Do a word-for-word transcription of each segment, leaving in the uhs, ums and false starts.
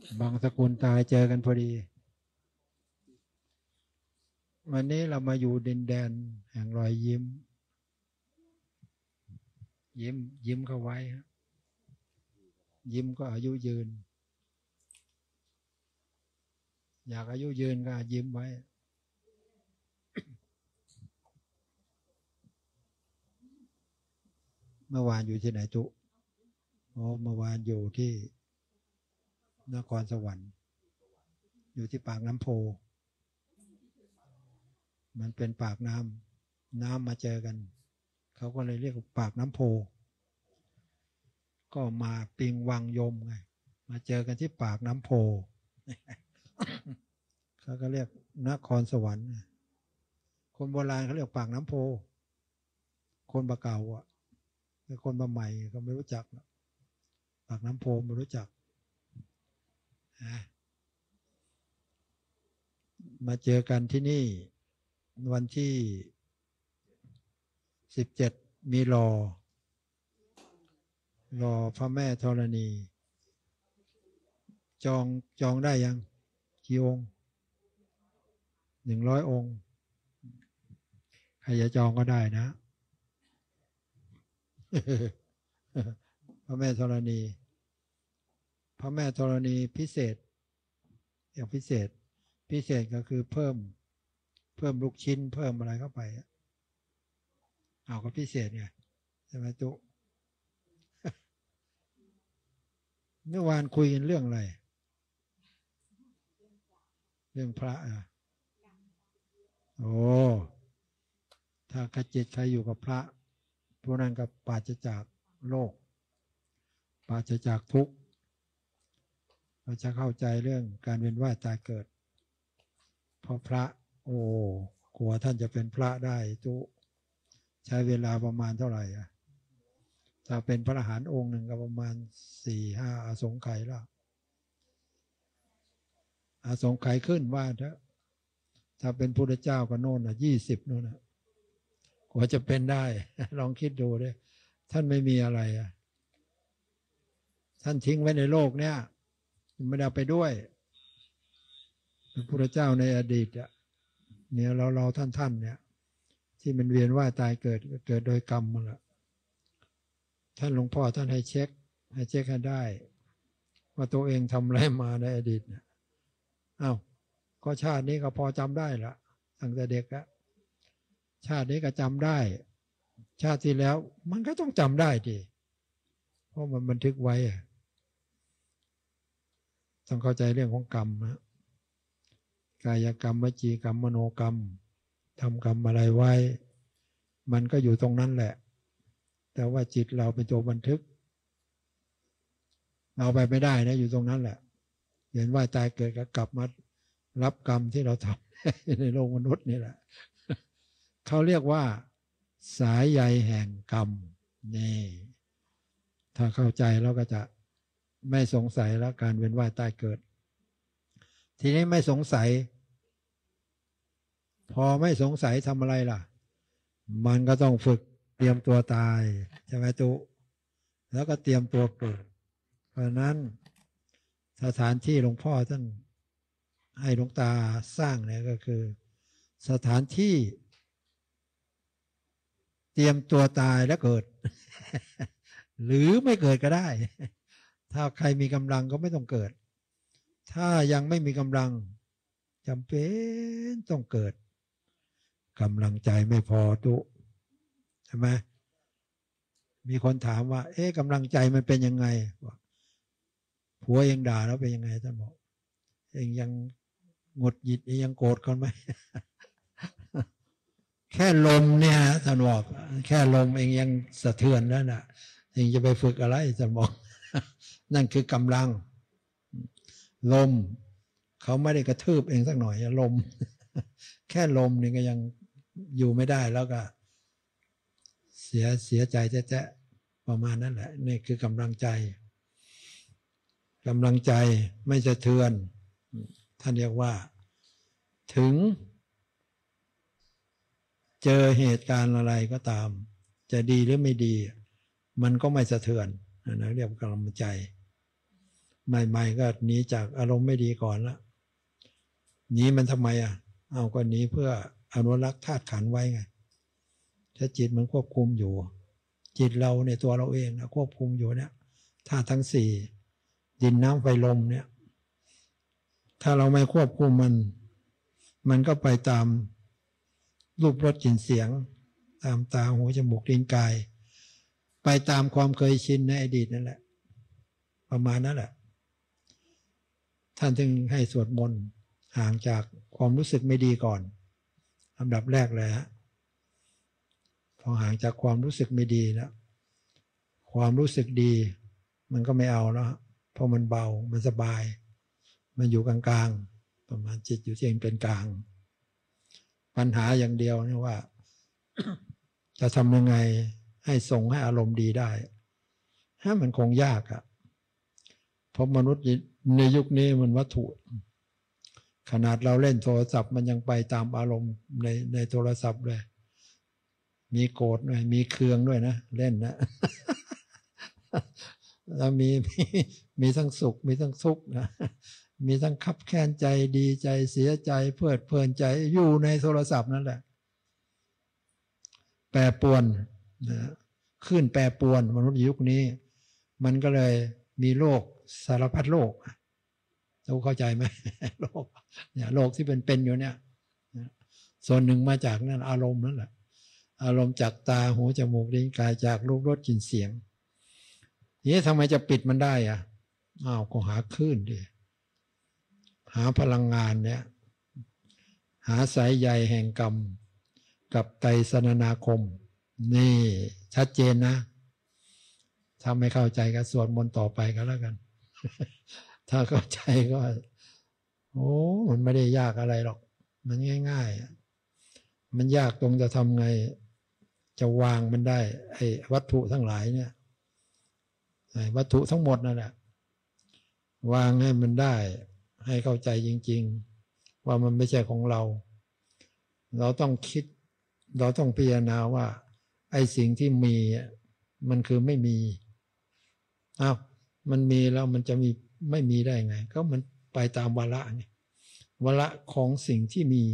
บางสกุลตายเจอกันพอดีวันนี้เรามาอยู่ดินแดนแห่งรอยยิ้มยิ้มยิ้มเข้าไว้ยิ้มก็อายุยืนอยากอายุยืนก็ยิ้มไว้เมื่อวานอยู่ที่ไหนตุอ๋อเมื่อวานอยู่ที่นครสวรรค์อยู่ที่ปากน้ำโพมันเป็นปากน้ำน้ำมาเจอกันเขาก็เลยเรียกปากน้ำโพก็มาปิงวังยมไงมาเจอกันที่ปากน้ำโพเขาก็เรียกนครสวรรค์คนโบราณเขาเรียกปากน้ำโพคนบะเก่าอ่ะแต่คนบะใหม่เขาไม่รู้จักปากน้ำโพไม่รู้จักมาเจอกันที่นี่วันที่สิบเจ็ดมีรอรอพระแม่ธรณีจองจองได้ยังกี่องค์หนึ่งร้อยองค์ใครจะจองก็ได้นะ พระแม่ธรณีพระแม่ธรณีพิเศษอย่างพิเศษพิเศษก็คือเพิ่มเพิ่มลูกชิ้นเพิ่มอะไรเข้าไปเอาก็พิเศษไงใช่ไหมตุเมื่อวานคุยกันเรื่องอะไรเรื่องพระอ่ะโอ้ถ้าขจิตใครอยู่กับพระพวกนั้นกับปราศจากโลกปราศจากทุกข์เราจะเข้าใจเรื่องการเวียนว่ายตายเกิดเพราะพระโอ้กลัวท่านจะเป็นพระได้ตุใช้เวลาประมาณเท่าไหร่อ่ะถ้าเป็นพระอรหันต์องค์หนึ่งก็ประมาณสี่ห้าอสงไขยแล้วอสงไขยขึ้นว่าถ้าถ้าเป็นพุทธเจ้าก็โน่นอ่ะยี่สิบโน่นอ่ะกว่าจะเป็นได้ลองคิดดูดิท่านไม่มีอะไรอ่ะท่านทิ้งไว้ในโลกเนี้ยไม่ได้ไปด้วยพระพุทธเจ้าในอดีตเนี่ยเราเราท่านท่านเนี่ยที่มันเวียนว่ายตายเกิดเกิดโดยกรรมมันละท่านหลวงพ่อท่านให้เช็คให้เช็คให้ได้ว่าตัวเองทำอะไรมาในอดีตเนี่ยอ้าวก็ชาตินี้ก็พอจำได้ละตั้งแต่เด็กอะชาตินี้ก็จำได้ชาติที่แล้วมันก็ต้องจำได้ดิเพราะมันบันทึกไว้ต้องเข้าใจเรื่องของกรรมนะกายกรรมวจีกรรมมโนกรรมทำกรรมอะไรไว้มันก็อยู่ตรงนั้นแหละแต่ว่าจิตเราเป็นตัวบันทึกเราไปไม่ได้นะอยู่ตรงนั้นแหละเห็นว่าตายเกิดก็กลับมารับกรรมที่เราทำในโลกมนุษย์นี่แหละเขาเรียกว่าสายใยแห่งกรรมนี่ถ้าเข้าใจเราก็จะไม่สงสัยแล้วการเวียนว่ายตายเกิดทีนี้ไม่สงสัยพอไม่สงสัยทำอะไรล่ะมันก็ต้องฝึกเตรียมตัวตายใช่ไหมตุแล้วก็เตรียมตัวเกิดเพราะนั้นสถานที่หลวงพ่อท่านให้หลวงตาสร้างเนี่ยก็คือสถานที่เตรียมตัวตายแล้วเกิด หรือไม่เกิดก็ได้ถ้าใครมีกำลังก็ไม่ต้องเกิดถ้ายังไม่มีกำลังจำเป็นต้องเกิดกำลังใจไม่พอตุใช่ไหมมีคนถามว่าเอ๊ะกำลังใจมันเป็นยังไงผัวเองด่าแล้วเป็นยังไงท่านบอกเองยังหงุดหงิดยังโกรธกันไหม แค่ลมเนี่ยท่านบอกแค่ลมเองยังสะเทือนแล้วน่ะเองจะไปฝึกอะไรท่านบอก นั่นคือกำลังลมเขาไม่ได้กระทืบเองสักหน่อยลม แค่ลมนี่ก็ยังอยู่ไม่ได้แล้วก็เสียเสียใจแจ๊ะประมาณนั้นแหละนี่คือกำลังใจกำลังใจไม่สะเทือนท่านเรียกว่าถึงเจอเหตุการณ์อะไรก็ตามจะดีหรือไม่ดีมันก็ไม่สะเทือนนะเรียกว่ากำลังใจใหม่ๆก็หนีจากอารมณ์ไม่ดีก่อนละหนีมันทำไมอ่ะเอาก็หนีเพื่ออนุรักษ์ธาตุขันธ์ไว้ไงถ้าจิตมันควบคุมอยู่จิตเราในตัวเราเองนะควบคุมอยู่เนี่ยธาตุทั้งสี่ดินน้ำไฟลมเนี่ยถ้าเราไม่ควบคุมมันมันก็ไปตามรูปรสกลิ่นเสียงตามตาหูจมูกลิ้นกายไปตามความเคยชินในอดีตนั่นแหละประมาณนั้นแหละท่านจึงให้สวดมนต์ห่างจากความรู้สึกไม่ดีก่อนอันดับแรกเลยฮะพอห่างจากความรู้สึกไม่ดีแล้วความรู้สึกดีมันก็ไม่เอาแล้วเพราะมันเบามันสบายมันอยู่กลางๆประมาณจิตอยู่ที่เองเป็นกลางปัญหาอย่างเดียวนี่ว่า จะทำยังไงให้ทรงให้อารมณ์ดีได้ฮะมันคงยากอะเพราะมนุษย์ในยุคนี้มันวัตถุขนาดเราเล่นโทรศัพท์มันยังไปตามอารมณ์ในในโทรศัพท์เลยมีโกรธด้วยมีเคืองด้วยนะเล่นนะ แล้วมีมีมีทั้งสุขมีทั้งทุกข์นะมีทั้งคับแค้นใจดีใจเสียใจเพลิดเพลินใจอยู่ในโทรศัพท์นั่นแหละแปรปรวนนะขึ้นแปรปรวนมนุษย์ยุคนี้มันก็เลยมีโรคสารพัดโรคเราเข้าใจไหมโรคเนี่ยโรคที่เป็นเป็นอยู่เนี่ยส่วนหนึ่งมาจากนั่นอารมณ์นั่นแหละอารมณ์จากตาหูจมูกลิ้นกายจากรูปรสกลิ่นเสียงนี่ทำไมจะปิดมันได้อ่ะอ้าวก็หาคลื่นดิหาพลังงานเนี่ยหาสายใยแห่งกรรมกับไตรสรณนาคมนี่ชัดเจนนะถ้าไม่เข้าใจก็สวดมนต์ต่อไปก็แล้วกัน ถ้าเข้าใจก็โอ้มันไม่ได้ยากอะไรหรอกมันง่ายๆมันยากตรงจะทำไงจะวางมันได้ไอ้วัตถุทั้งหลายเนี่ยไอ้วัตถุทั้งหมดนั่นแหละวางให้มันได้ให้เข้าใจจริงๆว่ามันไม่ใช่ของเราเราต้องคิดเราต้องพิจารณาว่าไอ้สิ่งที่มีมันคือไม่มีอ้าวมันมีแล้วมันจะมีไม่มีได้ไงก็มันไปตามวาระไงวาระของสิ่งที่มี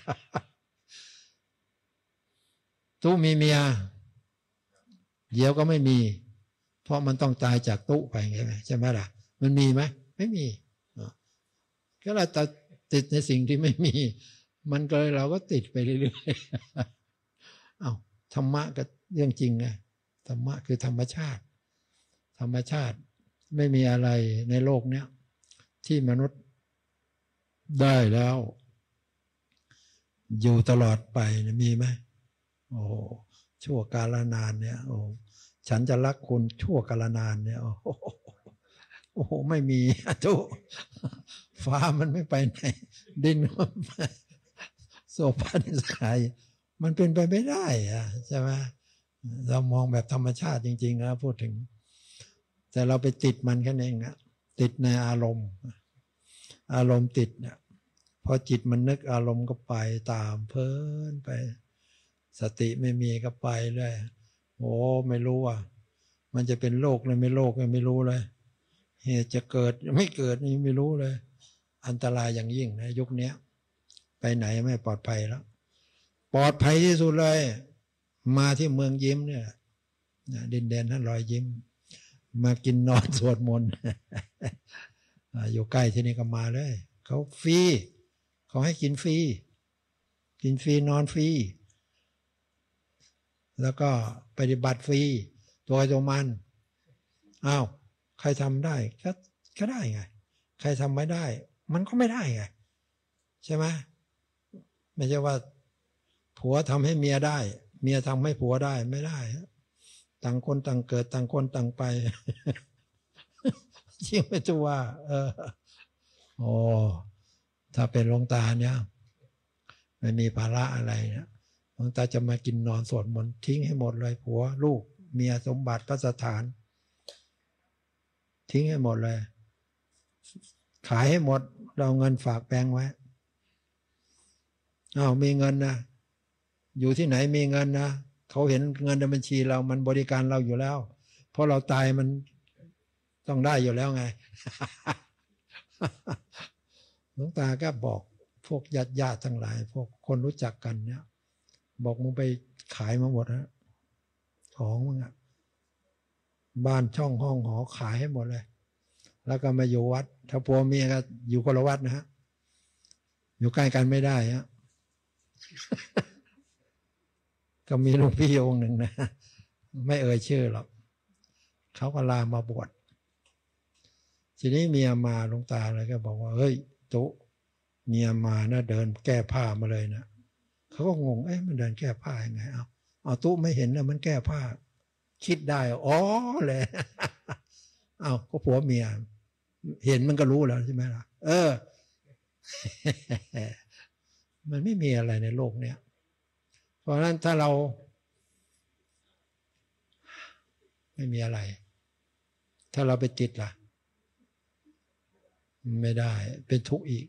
ตู้มีเมียเดี๋ยวก็ไม่มีเพราะมันต้องตายจากตู้ไปไงใช่ไหมล่ะมันมีไหมไม่มีก็เราติดในสิ่งที่ไม่มีมันก็เลยเราก็ติดไปเรื่อยๆ เอาธรรมะก็เรื่องจริงไงธรรมะคือธรรมชาติธรรมชาติไม่มีอะไรในโลกเนี้ยที่มนุษย์ได้แล้วอยู่ตลอดไปมีไหมโอ้ชั่วกาลนานเนี่ยโอ้ฉันจะรักคุณชั่วกาลนานเนี่ยโอ้โอ้โหไม่มีทุกฟ้ามันไม่ไปไหนดินมันโซฟาในสกายมันเป็นไปไม่ได้อะใช่ไหมเรามองแบบธรรมชาติจริงๆนะพูดถึงแต่เราไปติดมันแค่นั้นเองอะติดในอารมณ์อารมณ์ติดเนี่ยพอจิตมันนึกอารมณ์ก็ไปตามเพลินไปสติไม่มีก็ไปเลยโอ้ไม่รู้อ่ะมันจะเป็นโรคเลยไม่โรคเลยไม่รู้เลยเหตุจะเกิดไม่เกิดนี่ไม่รู้เลยอันตรายอย่างยิ่งนะยุคนี้ไปไหนไม่ปลอดภัยแล้วปลอดภัยที่สุดเลยมาที่เมืองยิ้มเนี่ยดินแดนท่านรอยยิ้มมากินนอนสวดมนต์ อยู่ใกล้ที่นี่ก็มาเลยเขาฟรีเขาให้กินฟรีกินฟรีนอนฟรีแล้วก็ปฏิบัติฟรีตัวใครตัวมันอ้าวใครทำได้ก็ก็ได้ไงใครทำไม่ได้มันก็ไม่ได้ไงใช่ไหมไม่ใช่ว่าผัวทำให้เมียได้เมียทำให้ผัวได้ไม่ได้ต่างคนต่างเกิดต่างคนต่างไปยิ่งไม่ตัวว่าเออโอ้ถ้าเป็นหลวงตาเนี่ยไม่มีภาระอะไรนะหลวงตาจะมากินนอนสวดมนต์ทิ้งให้หมดเลยผัวลูกเมียสมบัติพระสถานทิ้งให้หมดเลยขายให้หมดเราเงินฝากแบงค์ไว้อ้าวมีเงินนะอยู่ที่ไหนมีเงินนะเขาเห็นเงินในบัญชีเรามันบริการเราอยู่แล้วเพราะเราตายมันต้องได้อยู่แล้วไง หลวงตาก็บอกพวกญาติญาติทั้งหลายพวกคนรู้จักกันเนี่ยบอกมึงไปขายมาหมดนะของมึงอะบ้านช่องห้องหอขายให้หมดเลยแล้วก็มาอยู่วัดถ้าผัวเมียก็อยู่คนละวัดนะฮะอยู่ใกล้กันไม่ได้ฮะ ก็มีหลวงพี่องค์หนึ่งนะไม่เอ่ยชื่อหรอกเขาก็ลามาบวชทีนี้เมียมาหลวงตาเลยก็บอกว่าเฮ้ยตุเมียมานะเดินแก้ผ้ามาเลยนะเขาก็งงเอ๊ะมันเดินแก้ผ้ายังไงเอาเอาตุไม่เห็นนะมันแก้ผ้าคิดได้อ๋อเลยเอาก็ผัวเมียเห็นมันก็รู้แล้วใช่ไหมล่ะเออ มันไม่มีอะไรในโลกเนี้ยเพราะฉะนั้นถ้าเราไม่มีอะไรถ้าเราไปติดล่ะไม่ได้เป็นทุกข์อีก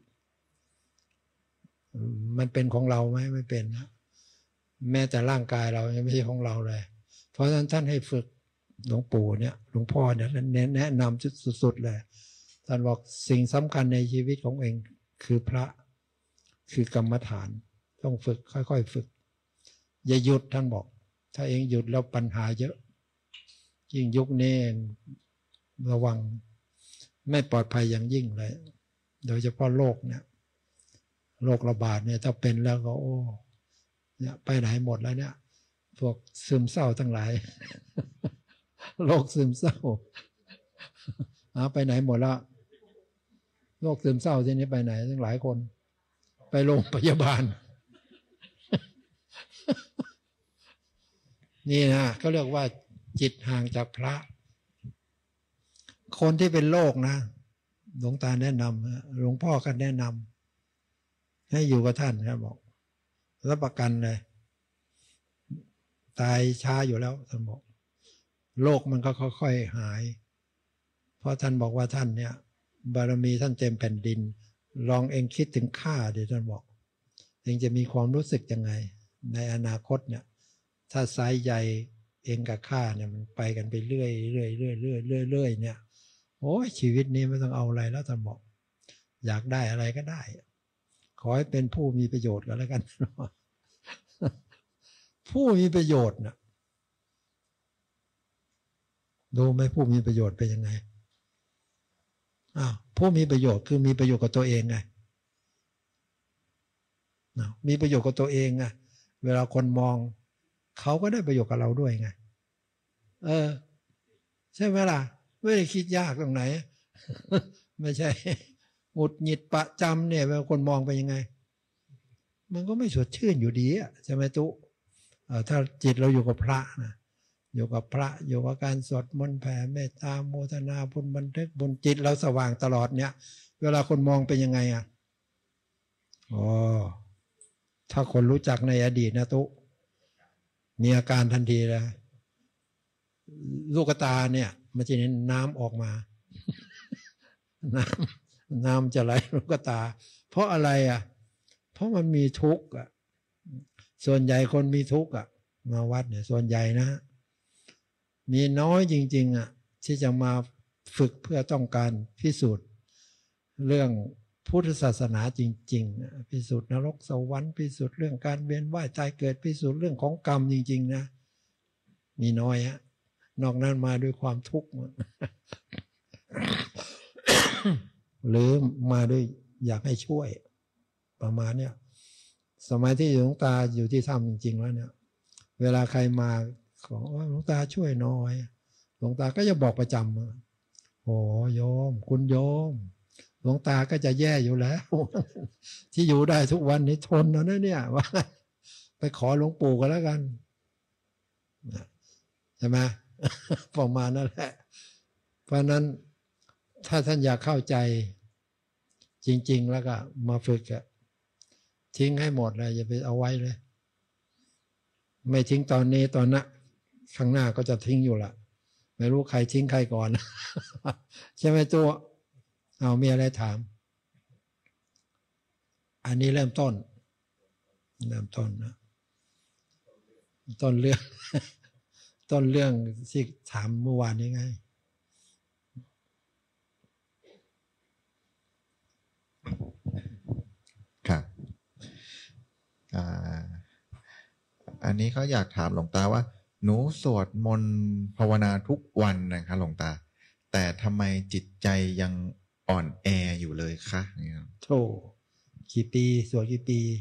มันเป็นของเราไหมไม่เป็นนะแม้แต่ร่างกายเรายังไม่ใช่ของเราเลยเพราะฉะนั้นท่านให้ฝึกหลวงปู่เนี่ยหลวงพ่อเนี่ยแนะนำสุดๆเลยท่านบอกสิ่งสำคัญในชีวิตของเองคือพระคือกรรมฐานต้องฝึกค่อยๆฝึกอย่าหยุดท่านบอกถ้าเองหยุดแล้วปัญหาเยอะยิ่งยุคนี้ระวังไม่ปลอดภัยอย่างยิ่งเลยโดยเฉพาะโรคเนี่ยโรคระบาดเนี่ยถ้าเป็นแล้วก็โอ้เนี่ยไปไหนหมดแล้วเนี่ยพวกซึมเศร้าทั้งหลายโรคซึมเศร้าหาไปไหนหมดแล้วโรคซึมเศร้าที่นี้ไปไหนทั้งหลายคนไปโรงพยาบาลนี่นะเขาเรียกว่าจิตห่างจากพระคนที่เป็นโรคนะหลวงตาแนะนำหลวงพ่อก็แนะนำให้อยู่กับท่านครับบอกรับประกันเลยตายช้าอยู่แล้วท่านบอกโรคมันก็ค่อยๆหายเพราะท่านบอกว่าท่านเนี่ยบารมีท่านเต็มแผ่นดินลองเองคิดถึงข้าดิท่านบอกเองจะมีความรู้สึกยังไงในอนาคตเนี่ยถ้าสายใยเองกับข้าเนี่ยมันไปกันไปเรื่อยเรื่อยเรื่อยเรื่อยเรื่อยเรื่อยเนี่ยโอ้ยชีวิตนี้ไม่ต้องเอาอะไรแล้วท่านบอกอยากได้อะไรก็ได้ขอให้เป็นผู้มีประโยชน์ก็แล้วกัน ผู้มีประโยชน์นะดูไหมผู้มีประโยชน์เป็นยังไงอ้าวผู้มีประโยชน์คือมีประโยชน์กับตัวเองไงมีประโยชน์กับตัวเองไงเวลาคนมองเขาก็ได้ประโยชน์กับเราด้วยไงเออใช่ไหมล่ะไม่ได้คิดยากตรงไหน ไม่ใช่หงุดหงิดประจำเนี่ยเวลาคนมองไปยังไงมันก็ไม่สดชื่นอยู่ดีอ่ะใช่ไหมตุ๊ถ้าจิตเราอยู่กับพระนะอยู่กับพระอยู่กับการสวดมนต์แผ่เมตตาโมทนาบุญบันทึกบุญจิตเราสว่างตลอดเนี่ยเวลาคนมองเป็นยังไงอ่ะอ๋อถ้าคนรู้จักในอดีตนะตุ๊มีอาการทันทีเลยลูกตาเนี่ยมันจะเห็นน้ำออกมาน้ำน้ำจะไหลลูกตาเพราะอะไรอ่ะเพราะมันมีทุกข์อ่ะส่วนใหญ่คนมีทุกข์อ่ะมาวัดเนี่ยส่วนใหญ่นะมีน้อยจริงๆอ่ะที่จะมาฝึกเพื่อต้องการพิสูจน์เรื่องพุทธศาสนาจริงๆพิสูจน์นรกสวรรค์พิสูจน์เรื่องการเวียนว่ายตายเกิดพิสูจน์เรื่องของกรรมจริงๆนะมีน้อยฮะนอกนั้นมาด้วยความทุกข์หรือมาด้วยอยากให้ช่วยประมาณเนี้ยสมัยที่หลวงตาอยู่ที่ถ้ำจริงๆแล้วเนี่ยเวลาใครมาขอหลวงตาช่วยหน่อยหลวงตาก็จะบอกประจำโอ้โยมคุณโยมหลวงตาก็จะแย่อยู่แล้วที่อยู่ได้ทุกวันนี้ทนนะเนี่ยว่าไปขอหลวงปู่กันแล้วกันใช่ไหมประมาณนั่นแหละเพราะนั้นถ้าท่านอยากเข้าใจจริงๆแล้วก็มาฝึกอะทิ้งให้หมดเลยอย่าไปเอาไว้เลยไม่ทิ้งตอนนี้ตอนนั้นข้างหน้าก็จะทิ้งอยู่ละไม่รู้ใครทิ้งใครก่อนใช่ไหมตัวเอามีอะไรถามอันนี้เริ่มต้นเริ่มต้นนะต้นเรื่องต้นเรื่องที่ถามเมื่อวานนี้ไงนี้เขาอยากถามหลวงตาว่าหนูสวดมนต์ภาวนาทุกวันนะคะหลวงตาแต่ทำไมจิตใจยังอ่อนแออยู่เลยคะเนี่ยโธ่กี่ปีสวดกี่ปี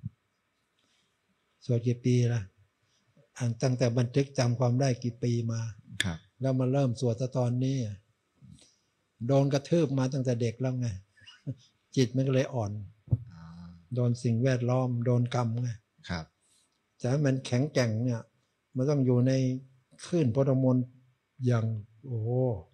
สวดกี่ปีละอ่านตั้งแต่บันทึกจำความได้กี่ปีมาครับแล้วมาเริ่มสวดตอนนี้โดนกระทืบมาตั้งแต่เด็กแล้วไงจิตมันก็เลยอ่อนโดนสิ่งแวดล้อมโดนกรรมไงครับจะให้มันแข็งแกร่งเนี่ยมันต้องอยู่ในคลื่นพุทธมนต์อย่างโอ้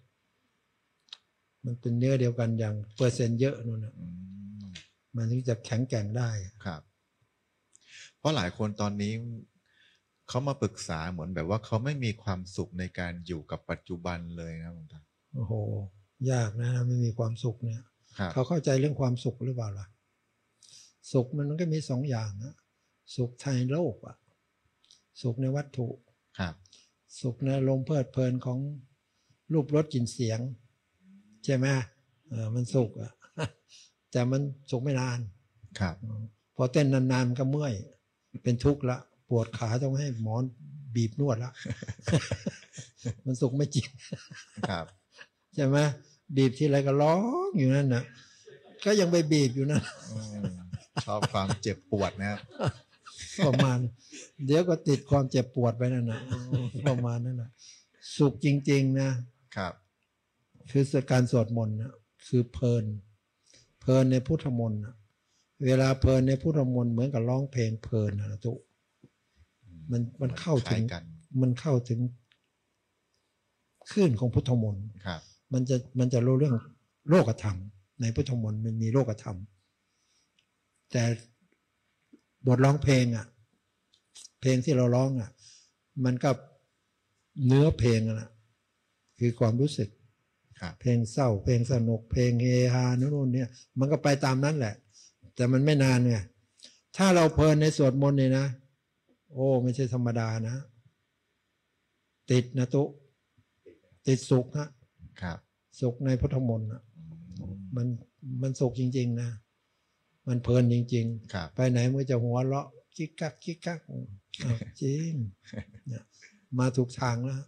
มันเป็นเนื้อเดียวกันอย่างเปอร์เซ็นต์เยอะนู่นนะมันถึงจะแข็งแกร่งได้ครับเพราะหลายคนตอนนี้เขามาปรึกษาเหมือนแบบว่าเขาไม่มีความสุขในการอยู่กับปัจจุบันเลยนะหลวงตาโอ้โหยากนะไม่มีความสุขเนี่ยเขาเข้าใจเรื่องความสุขหรือเปล่าล่ะสุขมันก็มีสองอย่างนะสุขในโลกอะสุขในวัตถุครับสุขในลมเพลิดเพลินของรูปรสกลิ่นเสียงใช่ไหมเออมันสุขอะแต่มันสุขไม่นานครับพอเต้นนานๆมันก็เมื่อยเป็นทุกข์ละปวดขาต้องให้หมอบีบนวดละมันสุขไม่จริงครับใช่ไหมบีบทีไรก็ร้องอยู่นั่นนะก็ยังไปบีบอยู่นั่นชอบความเจ็บปวดนะครับประมาณเดี๋ยวก็ติดความเจ็บปวดไปนั่นนะประมาณนั้นนะสุขจริงๆนะครับคือการสวดมนต์นะคือเพลินเพลินในพุทธมนต์นะเวลาเพลินในพุทธมนต์เหมือนกับร้องเพลงเพลินนะทุกมันมันเข้าถึงมันเข้าถึงคลื่นของพุทธมนต์มันจะมันจะรู้เรื่องโลกธรรมในพุทธมนต์มันมีโลกธรรมแต่บทร้องเพลงอ่ะเพลงที่เราร้องอ่ะมันก็เนื้อเพลงอ่ะคือความรู้สึกเพลงเศร้าเพลงสนุกเพลงเฮฮาโน่นเนี่ยมันก็ไปตามนั้นแหละแต่มันไม่นานไงถ้าเราเพลินในสวดมนต์เนี่ยนะโอ้ไม่ใช่ธรรมดานะติดนะตุติดสุขฮะสุขในพุทธมนต์อ่ะมันมันสุขจริงๆนะมันเพลินจริงๆไปไหนมันจะหัวเราะกิ๊กกักกิ๊กกักจริงเนี่ยมาถูกทางแล้ว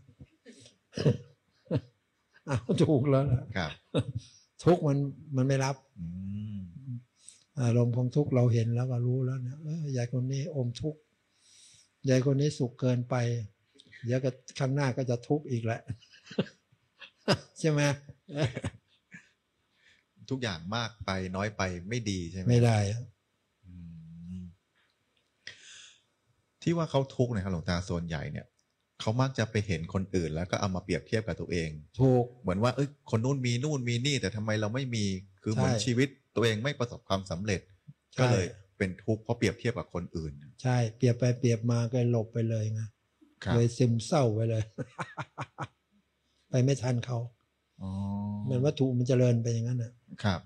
เอาถูกแล้วนะครับทุกมันมันไม่รับอารมณ์ของทุกเราเห็นแล้วก็รู้แล้วเนี่ยยายคนนี้อมทุกยายคนนี้สุขเกินไปเดี๋ยวก็ข้างหน้าก็จะทุกข์อีกแหละใช่ไหมทุกอย่างมากไปน้อยไปไม่ดีใช่ไหมไม่ได้ที่ว่าเขาทุกข์นะครับหลวงตาส่วนใหญ่เนี่ยเขามักจะไปเห็นคนอื่นแล้วก็เอามาเปรียบเทียบกับตัวเองถูกเหมือนว่าเอ้ยคนนู้นมีนู่นมีนี่แต่ทำไมเราไม่มีคือเหมือนชีวิตตัวเองไม่ประสบความสำเร็จก็เลยเป็นทุกข์เพราะเปรียบเทียบกับคนอื่นใช่เปรียบไปเปรียบมาก็หลบไปเลยไงเลยซึมเศร้าไปเลยไปไม่ทันเขาเหมือนวัตถุมันเจริญไปอย่างนั้นนะครับ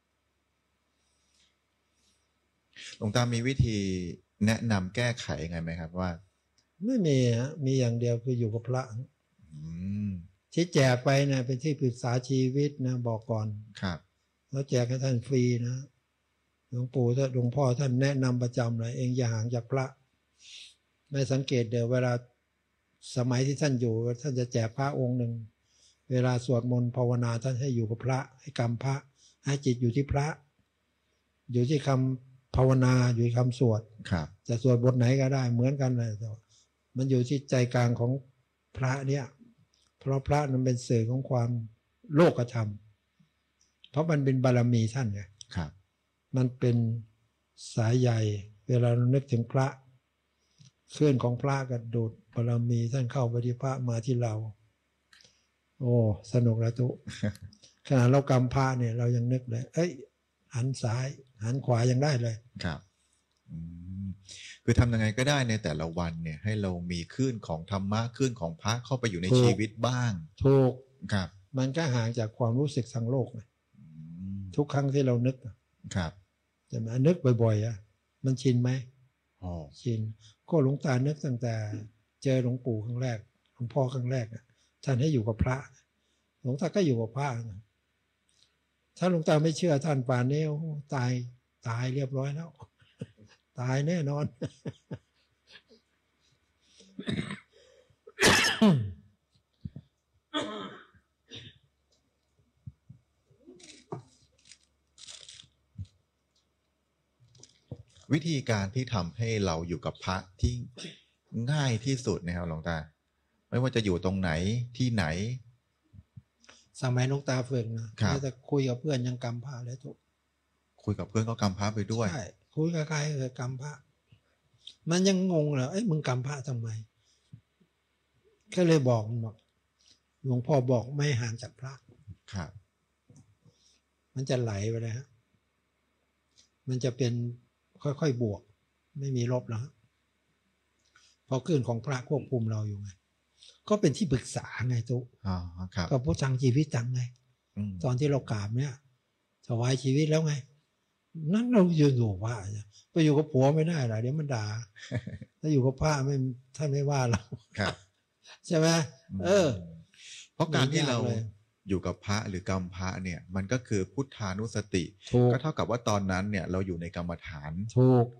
หลวงตามีวิธีแนะนำแก้ไขไงไหมครับว่าไม่มีฮะมีอย่างเดียวคืออยู่กับพระที่แจกไปนะเป็นที่ปรึกษาชีวิตนะบอกก่อนครับแล้วแจกให้ท่านฟรีนะหลวงปู่ท่านหลวงพ่อท่านแนะนำประจำเลยเองอย่าห่างจากพระไม่สังเกตเดี๋ยวเวลาสมัยที่ท่านอยู่ท่านจะแจกพระองค์หนึ่งเวลาสวดมนต์ภาวนาท่านให้อยู่กับพระให้กรรมพระให้จิตอยู่ที่พระอยู่ที่คำภาวนาอยู่ที่คำสวดจะสวดบทไหนก็ได้เหมือนกันเลยแต่มันอยู่ที่ใจกลางของพระเนี่ยเพราะพระนั้นเป็นสื่อของความโลกธรรมเพราะมันเป็นบารมีท่านไงมันเป็นสายใหญ่เวลาเรานึกถึงพระเคลื่อนของพระกระดูดบารมีท่านเข้าไปที่พระมาที่เราโอ้สนุกแล้วทุกขณะเรากำพระเนี่ยเรายังนึกเลยเอ้ยหันซ้ายหันขวายังได้เลยครับคือทำยังไงก็ได้ในแต่ละวันเนี่ยให้เรามีคลื่นของธรรมะคลื่นของพระเข้าไปอยู่ในชีวิตบ้างถูกครับมันก็ห่างจากความรู้สึกทางโลกไงทุกครั้งที่เรานึกครับแต่มานึกบ่อยๆอ่ะมันชินไหมอ๋อชินก็หลวงตานึกตั้งแต่เจอหลวงปู่ครั้งแรกหลวงพ่อครั้งแรกอ่ะท่านให้อยู่กับพระหลวงตาก็อยู่กับพระถ้าหลวงตาไม่เชื่อท่านป่านนี้ตายตายเรียบร้อยแล้วตายแน่นอนวิธีการที่ทำให้เราอยู่กับพระที่ง่ายที่สุดนะครับหลวงตาไม่ว่าจะอยู่ตรงไหนที่ไหนสมัยหลวงตาฝึกนะครับจะคุยกับเพื่อนยังกำพระเลยทุกคุยกับเพื่อนก็กำพระไปด้วยใช่คุยกับใครก็กำพระมันยังงงเหรอเอ้ยมึงกำพระทำไมก็เลยบอกมันบอกหลวงพ่อบอกไม่ห่างจากพระครับมันจะไหลไปเลยฮะมันจะเป็นค่อยๆบวกไม่มีลบแล้วพอขึ้นของพระควบคุมเราอยู่ไงก็เป็นที่ปรึกษาไงตุ๊อ๋อครับก็พุทธังชีวิตจังไงตอนที่เรากราบเนี่ยถวายชีวิตแล้วไงนั่นเรายืนอยู่ว่าไปอยู่กับผัวไม่ได้หรอเดี๋ยวมันด่าถ้าอยู่กับพระไม่ท่านไม่ว่าเราครับใช่ไหมเออเพราะการที่เราอยู่กับพระหรือกรรมพระเนี่ยมันก็คือพุทธานุสติก็เท่ากับว่าตอนนั้นเนี่ยเราอยู่ในกรรมฐานถูก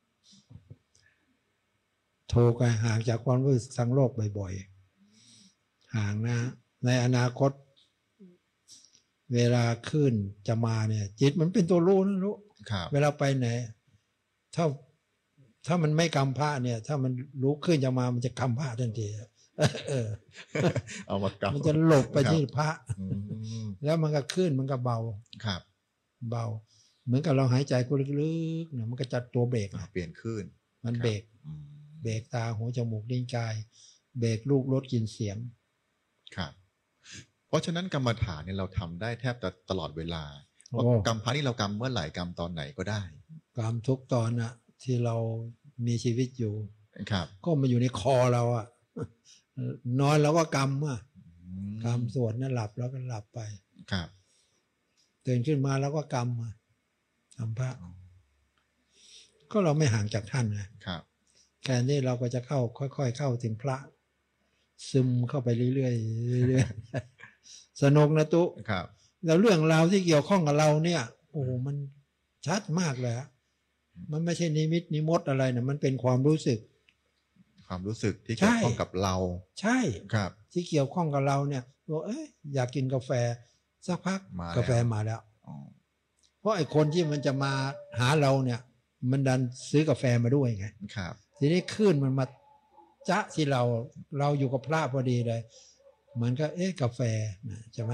ถูกห่างจากความรู้สึกสังโลกบ่อยๆห่างนะในอนาคตเวลาขึ้นจะมาเนี่ยจิตมันเป็นตัวรู้นะรู้เวลาไปไหนถ้าถ้ามันไม่กรรมพระเนี่ย ถ้ามันรู้ขึ้นจะมามันจะกรรมพระทันทีเออเอามากรรมมันจะหลบไปที่พระแล้วมันก็ขึ้นมันก็เบาครับเบาเหมือนกับเราหายใจกูลึกๆเนี่ยมันก็จัดตัวเบรกเปลี่ยนขึ้นมันเบรกเบรกตาหูจมูกลิ้นกายเบรกลูกรสกลิ่นเสียงครับเพราะฉะนั้นกรรมฐานเนี่ยเราทำได้แทบจะตลอดเวลากรรมพระนี่เรากรรมเมื่อไหร่กรรมตอนไหนก็ได้กรรมทุกตอนอะที่เรามีชีวิตอยู่ครับก็มาอยู่ในคอเราอะนอนแล้วก็กรรมอะกรรมสวดนั่นหลับแล้วก็หลับไปครับตื่นขึ้นมาแล้วก็กรรมอะกรรมพระก็เราไม่ห่างจากท่านไงครับแค่นี้เราก็จะเข้าค่อยๆเข้าถึงพระซึมเข้าไปเรื่อยๆเรื่อยๆสนุกนะตุ๊ครับแล้วเรื่องราวที่เกี่ยวข้องกับเราเนี่ยโอ้มันชัดมากเลยฮะมันไม่ใช่นิมิตนิมตอะไรนะมันเป็นความรู้สึกความรู้สึกที่เกี่ยวข้องกับเราใช่ครับที่เกี่ยวข้องกับเราเนี่ยบอกเอ้ยอยากกินกาแฟสักพักกาแฟมาแล้วเพราะไอ้คนที่มันจะมาหาเราเนี่ยมันดันซื้อกาแฟมาด้วยไงครับทีนี้ขึ้นมันมาจ๊ะที่เราเราอยู่กับพระพอดีเลยมันก็เอ๊ะกาแฟใช่ไหม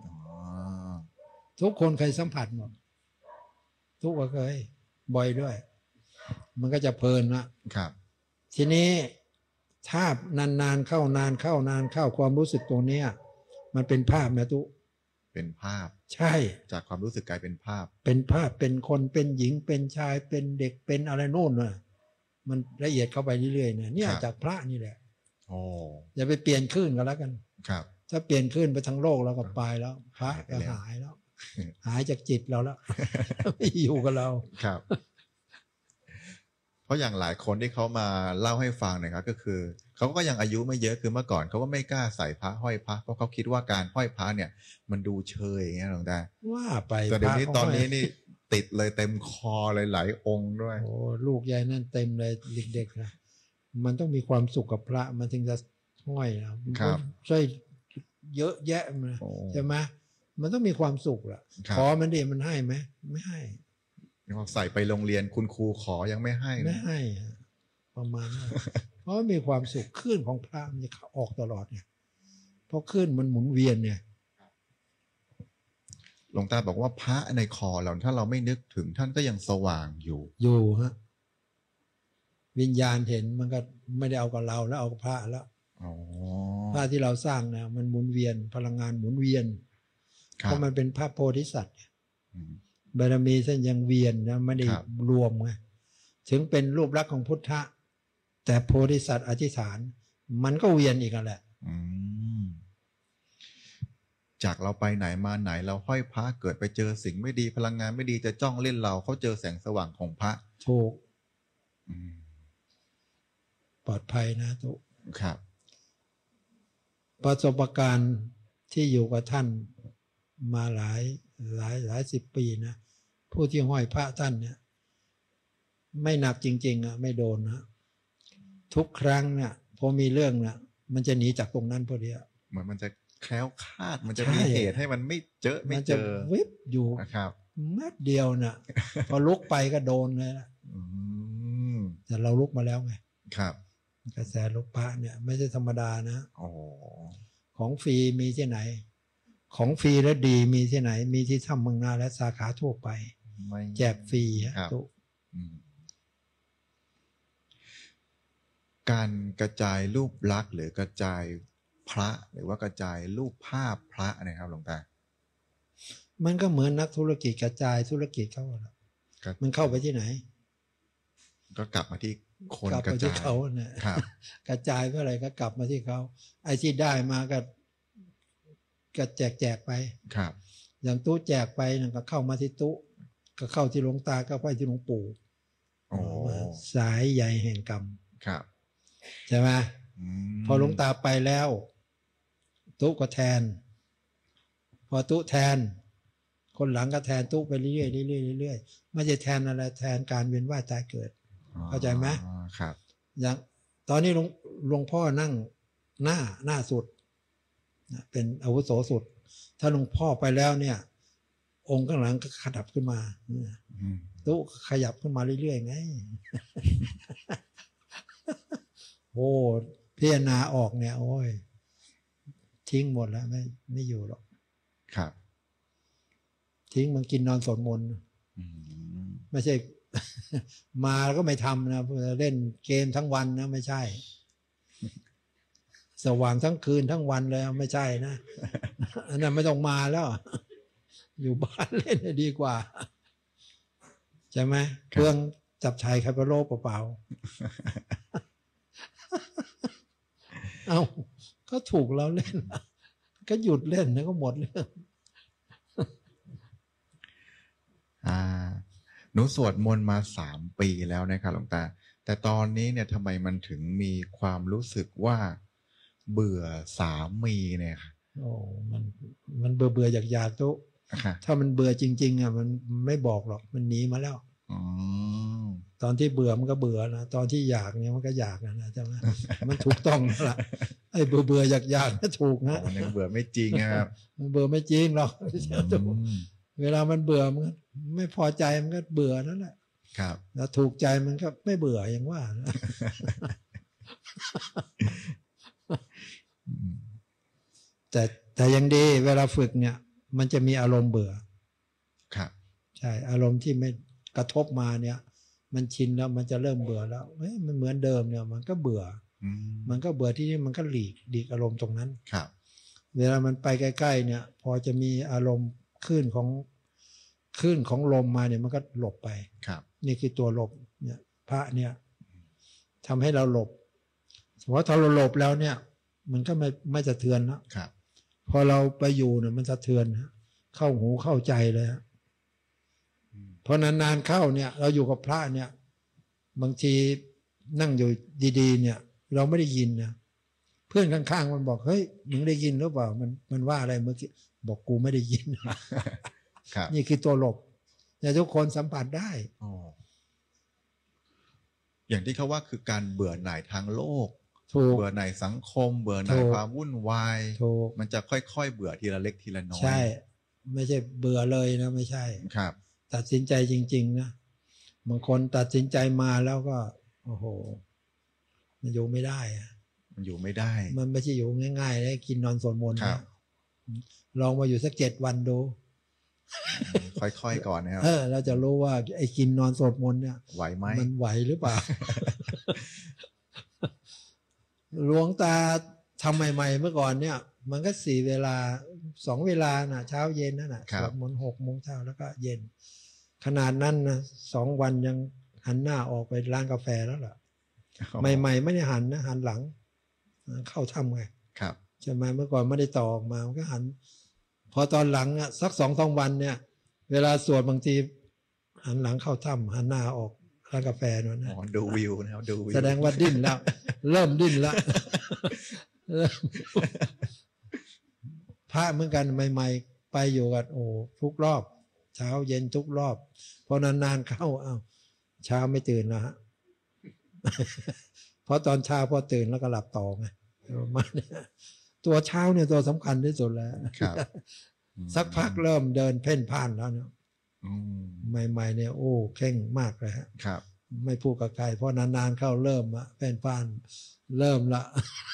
ทุกคนเคยสัมผัสหมดทุกคนเคยบ่อยด้วยมันก็จะเพลินนะครับทีนี้ถ้านานๆเข้านานเข้านานเข้าความรู้สึกตรงเนี้ยมันเป็นภาพนะทุกเป็นภาพใช่จากความรู้สึกกลายเป็นภาพเป็นภาพเป็นคนเป็นหญิงเป็นชายเป็นเด็กเป็นอะไรโน่นน่ะมันละเอียดเข้าไปเรื่อยๆเนี่ยเนี่ยจากพระนี่แหละโอ้อย่าไปเปลี่ยนคลื่นกันแล้วกันครับถ้าเปลี่ยนคลื่นไปทั้งโลกแล้วก็ไปแล้วพระก็หายแล้วหายจากจิตเราแล้วไม่อยู่กับเราครับเพราะอย่างหลายคนที่เขามาเล่าให้ฟังนะครับก็คือเขาก็ยังอายุไม่เยอะคือเมื่อก่อนเขาก็ไม่กล้าใส่พระห้อยพระเพราะเขาคิดว่าการห้อยพระเนี่ยมันดูเชยอย่างเงี้ยหลวงตาว่าไปแต่เดี๋ยวนี้ตอนนี้นี่ติดเลยเต็มคอเลยหลายองค์ด้วยโอ้ลูกใหญ่นั่นเต็มเลยเด็กๆนะมันต้องมีความสุขกับพระมันถึงจะห้อยนะครับใช่เยอะแยะมาใช่ไหมมันต้องมีความสุขแหละขอมันดีมันให้ไหมไม่ให้ใส่ไปโรงเรียนคุณครูขอยังไม่ให้ไม่ให้ประมาณนั้นเพราะมีความสุขคลื่นของพระมันจะออกตลอดเนี่ยเพราะคลื่นมันหมุนเวียนเนี่ยหลวงตาบอกว่าพระในคอเราถ้าเราไม่นึกถึงท่านก็ยังสว่างอยู่อยู่ฮะวิญญาณเห็นมันก็ไม่ได้เอากับเราแล้วเอากับพระแล้วพระที่เราสร้างนะมันหมุนเวียนพลังงานหมุนเวียนเพราะมันเป็นพระโพธิสัตว์บารมีเส้นยังเวียนนะไม่ได้รวมไงถึงเป็นรูปลักษณ์ของพุทธะแต่โพธิสัตว์อธิษฐานมันก็เวียนอีกนั่นแหละจากเราไปไหนมาไหนเราห้อยพระเกิดไปเจอสิ่งไม่ดีพลังงานไม่ดีจะจ้องเล่นเราเขาเจอแสงสว่างของพระถูกปลอดภัยนะทุกครับประสบการณ์ที่อยู่กับท่านมาหลายหลายหลายสิบปีนะผู้ที่ห้อยพระท่านเนี่ยไม่หนักจริงๆอ่ะไม่โดนนะทุกครั้งเนี่ยพอมีเรื่องน่ะมันจะหนีจากตรงนั้นพอดีอะเหมือนมันจะแคล้วคลาดมันจะใช่มีเหตุให้มันไม่เจอไม่มันเจจะอวิบอยู่นะครับแม็ดเดียวน่ะ พอลุกไปก็โดนเลยนะอืมแต่เราลุกมาแล้วไงครับกระแสลุกพระเนี่ยไม่ใช่ธรรมดานะโอ้ของฟรีมีที่ไหน ของฟรีและดีมีที่ไหน มีที่ถ้ำเมืองนาและสาขาทั่วไปไม่แจกฟรีฮะครับทุกอืมการกระจายรูปลักษณ์หรือกระจายพระหรือว่ากระจายรูปภาพพระนะครับหลวงตามันก็เหมือนนักธุรกิจกระจายธุรกิจเขาอะก็มันเข้าไปที่ไหนก็กลับมาที่คนกลับกระมาที่จายเขาเนี่ยครับกระจายเพื่ออะไรก็กลับมาที่เขาไอ้ที่ได้มาก็ก็แจกแจกไปครับอย่างตู้แจกไปนั่นก็เข้ามาที่ตู้ก็เข้าที่หลวงตาก็ไปที่หลวงปู่โอ้สายใหญ่แห่งกรรมครับใช่ไหมอืมพอหลวงตาไปแล้วตู้ก็แทน พอตู้แทน คนหลังก็แทนตู้ไปเรื่อยๆเรื่อยๆเรื่อยๆไม่ใช่แทนอะไรแทนการเวียนว่ายตายเกิด เข้าใจไหมอ๋อครับอย่างตอนนี้หลวงหลวงพ่อนั่งหน้าหน้าสุดนะเป็นอาวุโสสุด ถ้าหลวงพ่อไปแล้วเนี่ย องค์ข้างหลังก็ขยับขึ้นมาอืมตู้ขยับขึ้นมาเรื่อยๆไง โอ้พิจารณาออกเนี่ยโอ้ยทิ้งหมดแล้วไม่ไม่อยู่หรอกครับทิ้งมันกินนอนสวดมนต์อืมไม่ใช่ มาแล้วก็ไม่ทำนะเพื่อเล่นเกมทั้งวันนะไม่ใช่ สว่างทั้งคืนทั้งวันเลยไม่ใช่นะ อันนั้นไม่ต้องมาแล้ว อยู่บ้านเล่นดีกว่าใช่ไหมเพื่องจับชายคาร์โลเปล่าๆ เอาก็ถูกเราเล่น ก็หยุดเล่นแล้วก็หมดเรื่องอ่าหนูสวดมนต์มาสามปีแล้วนะครับหลวงตา แต่ตอนนี้เนี่ยทำไมมันถึงมีความรู้สึกว่าเบื่อสามีเนี่ยค่ะโอ้มันมันเบื่อเบื่ออยากอยากตุ๊ค่ะถ้ามันเบื่อจริงๆอ่ะมันไม่บอกหรอกมันหนีมาแล้วอ๋อตอนที่เบื่อมันก็เบื่อนะตอนที่อยากเนี่ยมันก็อยากนะนะใช่ไหม มันถูกต้องแล้วล่ะไอ้เบื่อเบื่ออยากอยากก็ถูกนะมันยังเบื่อไม่จริงนะครับมันเบื่อไม่จริงหรอกอืมเวลามันเบื่อมันก็ไม่พอใจมันก็เบื่อนั่นแหละครับแล้วถูกใจมันก็ไม่เบื่ออย่างว่านะอืมแต่แต่ยังดีเวลาฝึกเนี่ย มันจะมีอารมณ์เบื่อครับใช่อารมณ์ที่ไม่กระทบมาเนี่ย มันชินแล้วมันจะเริ่มเบื่อแล้วเฮ้ยมันเหมือนเดิมเนี่ย มันก็เบื่ออืมมันก็เบื่อที่นี่มันก็หลีกหลีกอารมณ์ตรงนั้นครับเวลามันไปใกล้ๆเนี่ย พอจะมีอารมณ์คลื่นของคลื่นของลมมาเนี่ยมันก็หลบไปครับนี่คือตัวหลบเนี่ย พระเนี่ยทำให้เราหลบเพราะถ้าเราหลบแล้วเนี่ย มันก็ไม่ไม่สะเทือนแล้วครับพอเราไปอยู่เนี่ยมันสะเทือนฮะเข้าหูเข้าใจเลยฮะอืมเพราะนานๆเข้าเนี่ย เราอยู่กับพระเนี่ย บางทีนั่งอยู่ดีๆ เนี่ย เราไม่ได้ยินนะเพื่อนข้างๆมันบอกเฮ้ยมึงได้ยินหรือเปล่ามันมันว่าอะไรเมื่อกี้บอกกูไม่ได้ยินครับนี่คือตัวหลบเนี่ยทุกคนสัมผัสได้อ๋ออย่างที่เขาว่าคือการเบื่อหน่ายทางโลกถูกเบื่อหน่ายสังคม เบื่อหน่ายถูกความวุ่นวายถูกมันจะค่อยๆเบื่อทีละเล็กทีละน้อยใช่ ไม่ใช่เบื่อเลยนะไม่ใช่ครับตัดสินใจจริง ๆ นะบางคนตัดสินใจมาแล้วก็ โอ้โห มันอยู่ไม่ได้อะมันอยู่ไม่ได้มันไม่ใช่อยู่ง่ายๆเลยกินนอนสวดมนต์ครันะบลองมาอยู่สักเจ็ดวันดูค่อยๆก่อนนะครับเออ เราจะรู้ว่าไอ้กินนอนสวดมนต์เนี่ยไหวไหมมันไหวหรือเปล่า หลวงตาทำใหม่ๆเมื่อก่อนเนี่ย มันก็สี่เวลาสองเวลาน่ะ เช้าเย็นนั่นน่ะครัสบวดมนต์หกโมงเช้าแล้วก็เย็น ขนาดนั้นนะสองวันยังหันหน้าออกไปร้านกาแฟแล้วล่ะ ใหม่ๆไม่ได้หันนะหันหลัง เข้าถ้ำไงครับใช่ไหมเมื่อก่อนไม่ได้ต่อออกมามันก็หัน พอตอนหลังอ่ะสักสองสองวันเนี่ย เวลาสวดบางทีหันหลังเข้าถ้ำหันหน้าออกร้านกาแฟนั่นอ๋นะอดูวิวนะครับดูวิวแสดงว่าดิ้นแล้ว เริ่มดิ้นแล้ว เริ่มพระเหมือนกันใหม่ๆไปอยู่กันโอ้ทุกรอบ เช้าเย็นทุกรอบพอนานๆเข้าอ้าวเช้าไม่ตื่นแล้วฮะเพราะตอนเช้าพอตื่นแล้วก็หลับต่อไงประมาณนี้ตัวเช้าเนี่ยตัวสำคัญที่สุดแล้วครับสักพักเริ่มเดินเพ่นพ่านแล้วเนาะอืมใหม่ๆเนี่ยโอ้เข่งมากเลยฮะครับไม่พูดกับใครเพราะนานๆเข้าเริ่มอะเพ่นพ่านเริ่มละ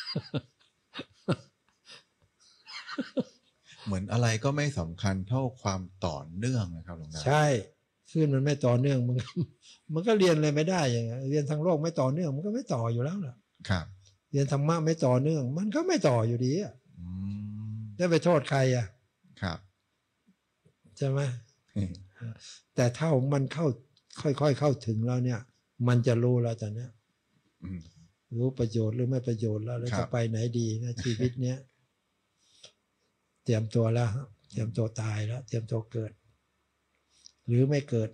เหมือนอะไรก็ไม่สำคัญเท่าความต่อเนื่องนะครับหลวงตาใช่ขึ้นมันไม่ต่อเนื่องมันก็มันก็เรียนเลยไม่ได้อย่างเงี้ยเรียนทางโลกไม่ต่อเนื่องมันก็ไม่ต่ออยู่แล้วล่ะครับเรียนธรรมะไม่ต่อเนื่อง มันก็ไม่ต่ออยู่ดีอ่ะอืมได้ไปโทษใครอ่ะครับใช่ไหมอืมแต่ถ้ามันเข้าค่อยๆเข้าถึงแล้วเนี่ย มันจะรู้แล้วตอนเนี้ยอืมรู้ประโยชน์หรือไม่ประโยชน์แล้วแล้วครัจะบไปไหนดีนะชีวิตเนี้ยเตรียมตัวแล้วฮะเตรียมตัวตายแล้วเตรียมตัวเกิด หรือไม่เกิด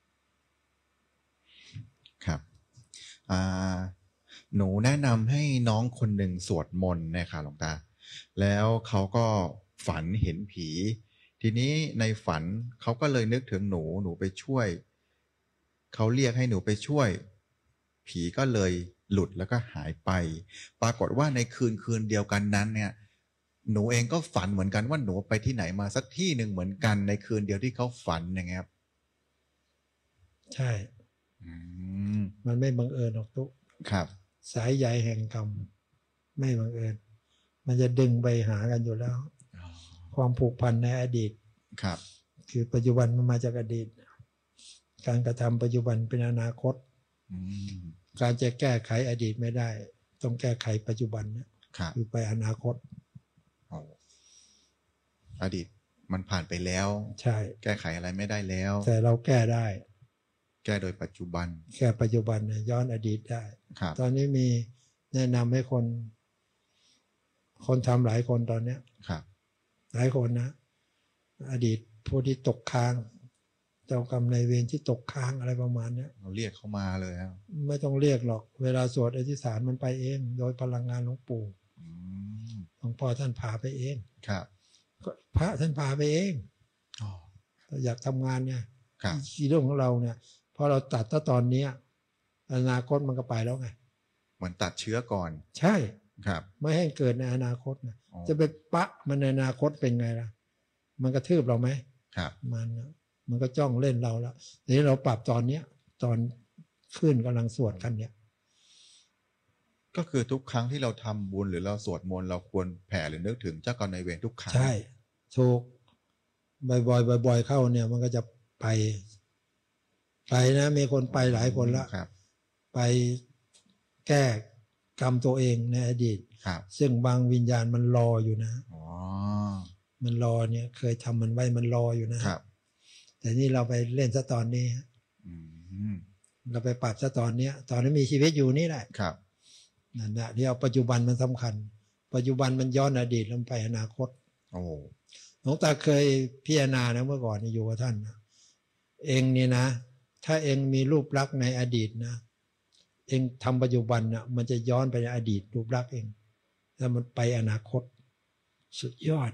ครับอ่าหนูแนะนำให้น้องคนหนึ่งสวดมนต์นะครับหลวงตา แล้วเขาก็ฝันเห็นผี ทีนี้ในฝันเขาก็เลยนึกถึงหนูหนูไปช่วย เขาเรียกให้หนูไปช่วย ผีก็เลยหลุดแล้วก็หายไป ปรากฏว่าในคืนคืนเดียวกันนั้นเนี่ย หนูเองก็ฝันเหมือนกันว่าหนูไปที่ไหนมาสักที่หนึ่งเหมือนกันในคืนเดียวที่เขาฝันอย่างเงี้ยครับใช่อืมมันไม่บังเอิญหรอกทุกครับสายใยแห่งกรรมไม่บังเอิญ มันจะดึงไปหากันอยู่แล้วอ๋อความผูกพันในอดีตครับคือปัจจุบันมันมาจากอดีต การกระทำปัจจุบันเป็นอนาคตอืมการจะแก้ไขอดีตไม่ได้ ต้องแก้ไขปัจจุบันเนี่ยครับคือไปอนาคตโอ้อดีตมันผ่านไปแล้วใช่แก้ไขอะไรไม่ได้แล้วแต่เราแก้ได้แก้โดยปัจจุบันแก้ปัจจุบันเนี่ยย้อนอดีตได้ครับตอนนี้มีแนะนำให้คน คนทำหลายคนตอนเนี้ยครับหลายคนนะ อดีตผู้ที่ตกค้าง เจ้ากรรมนายเวรที่ตกค้างอะไรประมาณเนี้ยเราเรียกเขามาเลยครับไม่ต้องเรียกหรอก เวลาสวดอธิษฐานมันไปเอง โดยพลังงานหลวงปู่อืมหลวงพ่อท่านพาไปเองครับก็พระท่านพาไปเองอ๋อเราอยากทำงานเนี่ยครับชีวิตของเราเนี่ยพอเราตัดถ้าตอนเนี้ยอนาคตมันก็ไปแล้วไงเหมือนตัดเชื้อก่อนใช่ครับไม่ให้เกิดในอนาคตนะอ๋อจะไปปะมันในอนาคตเป็นไงล่ะ มันกระทืบเราไหมครับมันนะมันก็จ้องเล่นเราแล้วทีนี้เราปรับตอนเนี้ย ตอนขึ้นกำลังสวดกันเนี่ยก็คือทุกครั้งที่เราทำบุญหรือเราสวดมนต์เราควรแผ่หรือนึกถึงเจ้ากรรมนายเวรทุกครั้งใช่ถูกบ่อยๆบ่อยๆเข้าเนี่ย มันก็จะไปไปนะมีคนไปหลายคนละครับไปแก้กรรมตัวเองในอดีตครับซึ่งบางวิญญาณมันรออยู่นะอ๋อมันรอเนี่ย เคยทำมันไว้มันรออยู่นะครับ แต่นี่เราไปเล่นซะตอนนี้อืมเราไปปรับซะตอนเนี้ย ตอนนี้มีชีวิตอยู่นี่แหละครับนั่นแหละที่เอาปัจจุบันมันสำคัญ ปัจจุบันมันย้อนอดีตแล้วไปอนาคตโอ้หลวงตาเคยพิจารณานะเมื่อก่อนอยู่กับท่านนะเองนี่นะ ถ้าเองมีรูปลักษณ์ในอดีตนะ เองทำปัจจุบันนะมันจะย้อนไปในอดีตรูปลักษณ์เอง แล้วมันไปอนาคต สุดยอด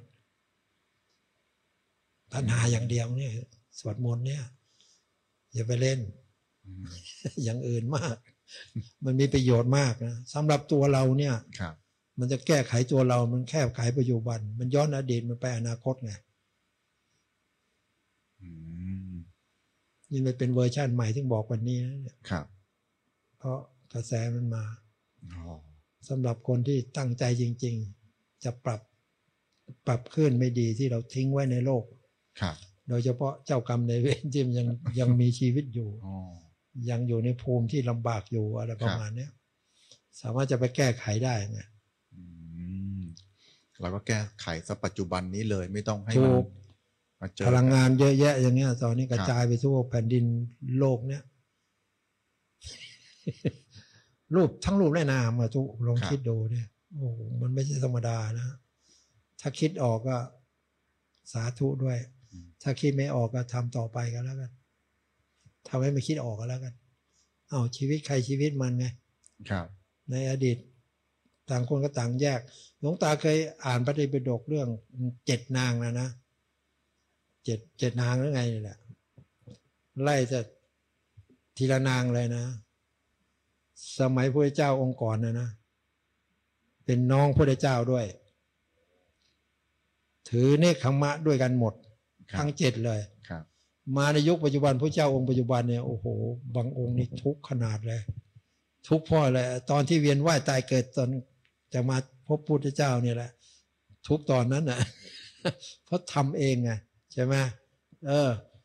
ปัญหาอย่างเดียวเนี่ยสวดมนต์เนี่ย อย่าไปเล่นอืมอย่างอื่นมาก มันมีประโยชน์มากนะสำหรับตัวเราเนี่ยครับมันจะแก้ไขตัวเรา มันแก้ไขปัจจุบัน มันย้อนอดีตมันไปอนาคตไงอืมนี่มันเป็นเวอร์ชั่นใหม่ที่บอกวันนี้นะเนี่ยครับเพราะกระแสมันมาอ๋อสำหรับคนที่ตั้งใจจริง ๆ จะปรับปรับขึ้นไม่ดีที่เราทิ้งไว้ในโลกครับโดยเฉพาะเจ้ากรรมนายเวรที่มันยังยังมีชีวิตอยู่อ๋อยังอยู่ในภูมิที่ลำบากอยู่อะไรประมาณเนี้ยสามารถจะไปแก้ไขได้ไงอืมเราก็แก้ไขสัปัจจุบันนี้เลย ไม่ต้องให้ถูมันกมาเจอพลังงานเยอะแยะอย่างเงี้ย ตอนนี้กระครับจายไปทั่วแผ่นดินโลกเนี้ย รูปทั้งรูปและนามอะทุกลองคิดดูเนี่ยโอ้โหมันไม่ใช่ธรรมดานะ ถ้าคิดออกก็สาธุด้วย ถ้าคิดไม่ออกก็ทำต่อไปกันแล้วกันทำให้ไม่คิดออกกันแล้วกันเอาชีวิตใครชีวิตมันไงครับในอดีต ต่างคนก็ต่างแยกหลวงตาเคยอ่านพระไตรปิฎกเรื่องเจ็ดนางนะนะเจ็ดเจ็ดนางหรือไงนี่แหละไล่จะทีละนางเลยนะสมัยพระเจ้าองค์ก่อนนะนะเป็นน้องพระเจ้าด้วยถือเนคขมะด้วยกันหมดทั้งเจ็ดเลยมาในยุคปัจจุบันพระเจ้าองค์ปัจจุบันเนี่ยโอ้โหบางองค์นี่ทุกข์ขนาดเลยทุกข์เพราะอะไรตอนที่เวียนว่ายตายเกิดตอนจะมาพบพุทธเจ้าเนี่ยแหละทุกตอนนั้นน่ะ เพราะทำเองไงใช่ไหมเออ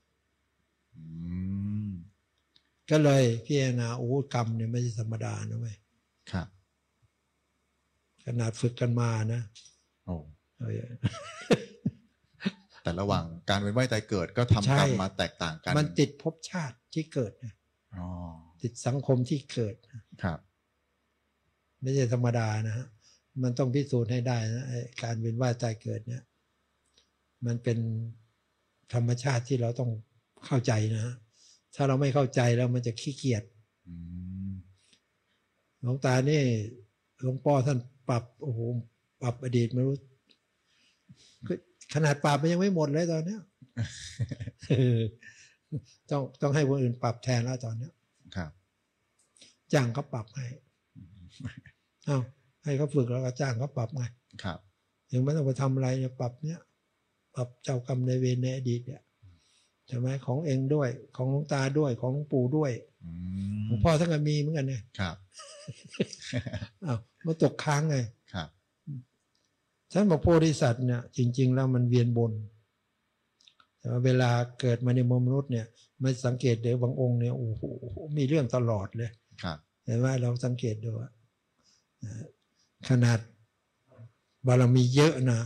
ก็เลยพี่นาโอ้กรรมเนี่ยไม่ใช่ธรรมดานะเว้ยครับขนาดฝึกกันมานะโอ้แต่ระหว่างการเวียนว่ายตายเกิดก็ทำกรรมมาแตกต่างกันมันติดภพชาติที่เกิดนะติดสังคมที่เกิดครับไม่ใช่ธรรมดานะฮะมันต้องพิสูจน์ให้ได้นะการเวียนว่ายตายเกิดเนี่ยมันเป็นธรรมชาติที่เราต้องเข้าใจนะฮะถ้าเราไม่เข้าใจแล้วมันจะขี้เกียจหลวงตานี่หลวงพ่อท่านปรับโอ้โหปรับอดีตไม่รู้ขนาดปรับมันยังไม่หมดเลยตอนเนี้ยต้องต้องให้คนอื่นปรับแทนแล้วตอนเนี้ยครับจ้างเขาปรับให้อ้าวให้เขาฝึกแล้วก็จ้างเขาปรับไงครับยังไม่ต้องไปทำอะไรเนี่ยปรับเนี้ยปรับเจ้ากรรมนายเวรในอดีตเนี่ยใช่ไหมของเองด้วยของหลวงตาด้วยของหลวงปู่ด้วยหลวงพ่อท่านก็มีเหมือนกันเนี่ยครับอ้าวมาตกค้างไงครับฉันบอกโพธิสัตว์เนี่ยจริงๆแล้วมันเวียนบนแต่ว่าเวลาเกิดมาในมนุษย์เนี่ยไม่สังเกตเดี๋ยวบางองค์เนี่ยโอ้โหมีเรื่องตลอดเลยครับเห็นไหมเราสังเกตดูว่าขนาดบารมีเยอะนะ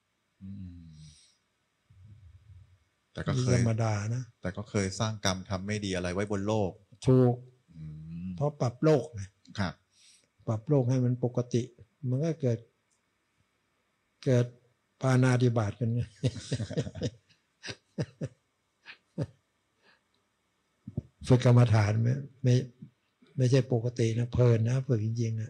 แต่ก็เคยธรรมดานะแต่ก็เคยสร้างกรรมทำไม่ดีอะไรไว้บนโลกถูกเพราะปรับโลกไงครับปรับโลกให้มันปกติมันก็เกิดเกิดปาณาติบาตกันไง ฝึกกรรมฐานไม่ไม่ไม่ใช่ปกตินะเพลินนะฝึกจริงๆนะ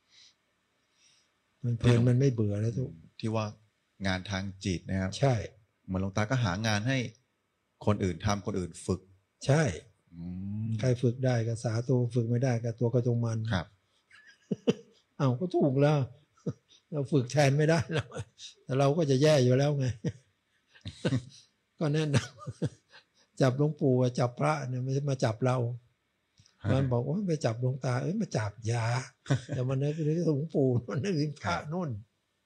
มันเพลินมันไม่เบื่อแล้วทุกที่ว่างานทางจิตนะครับใช่เหมือนหลวงตาก็หางานให้คนอื่นทำคนอื่นฝึกใช่ใครฝึกได้ก็สาตัวฝึกไม่ได้ก็ตัวกระจงมันครับอ้าวก็ถูกแล้วเราฝึกแทนไม่ได้แล้วแต่เราก็จะแย่อยู่แล้วไง ก็แน่นจับหลวงปู่จับพระเนี่ยไม่ใช่มาจับเรามันบอกว่าไปจับหลวงตาเอ้ยมาจับยาแต่มันนึกถึงหลวงปู่มันนึกถึงพระนุ่น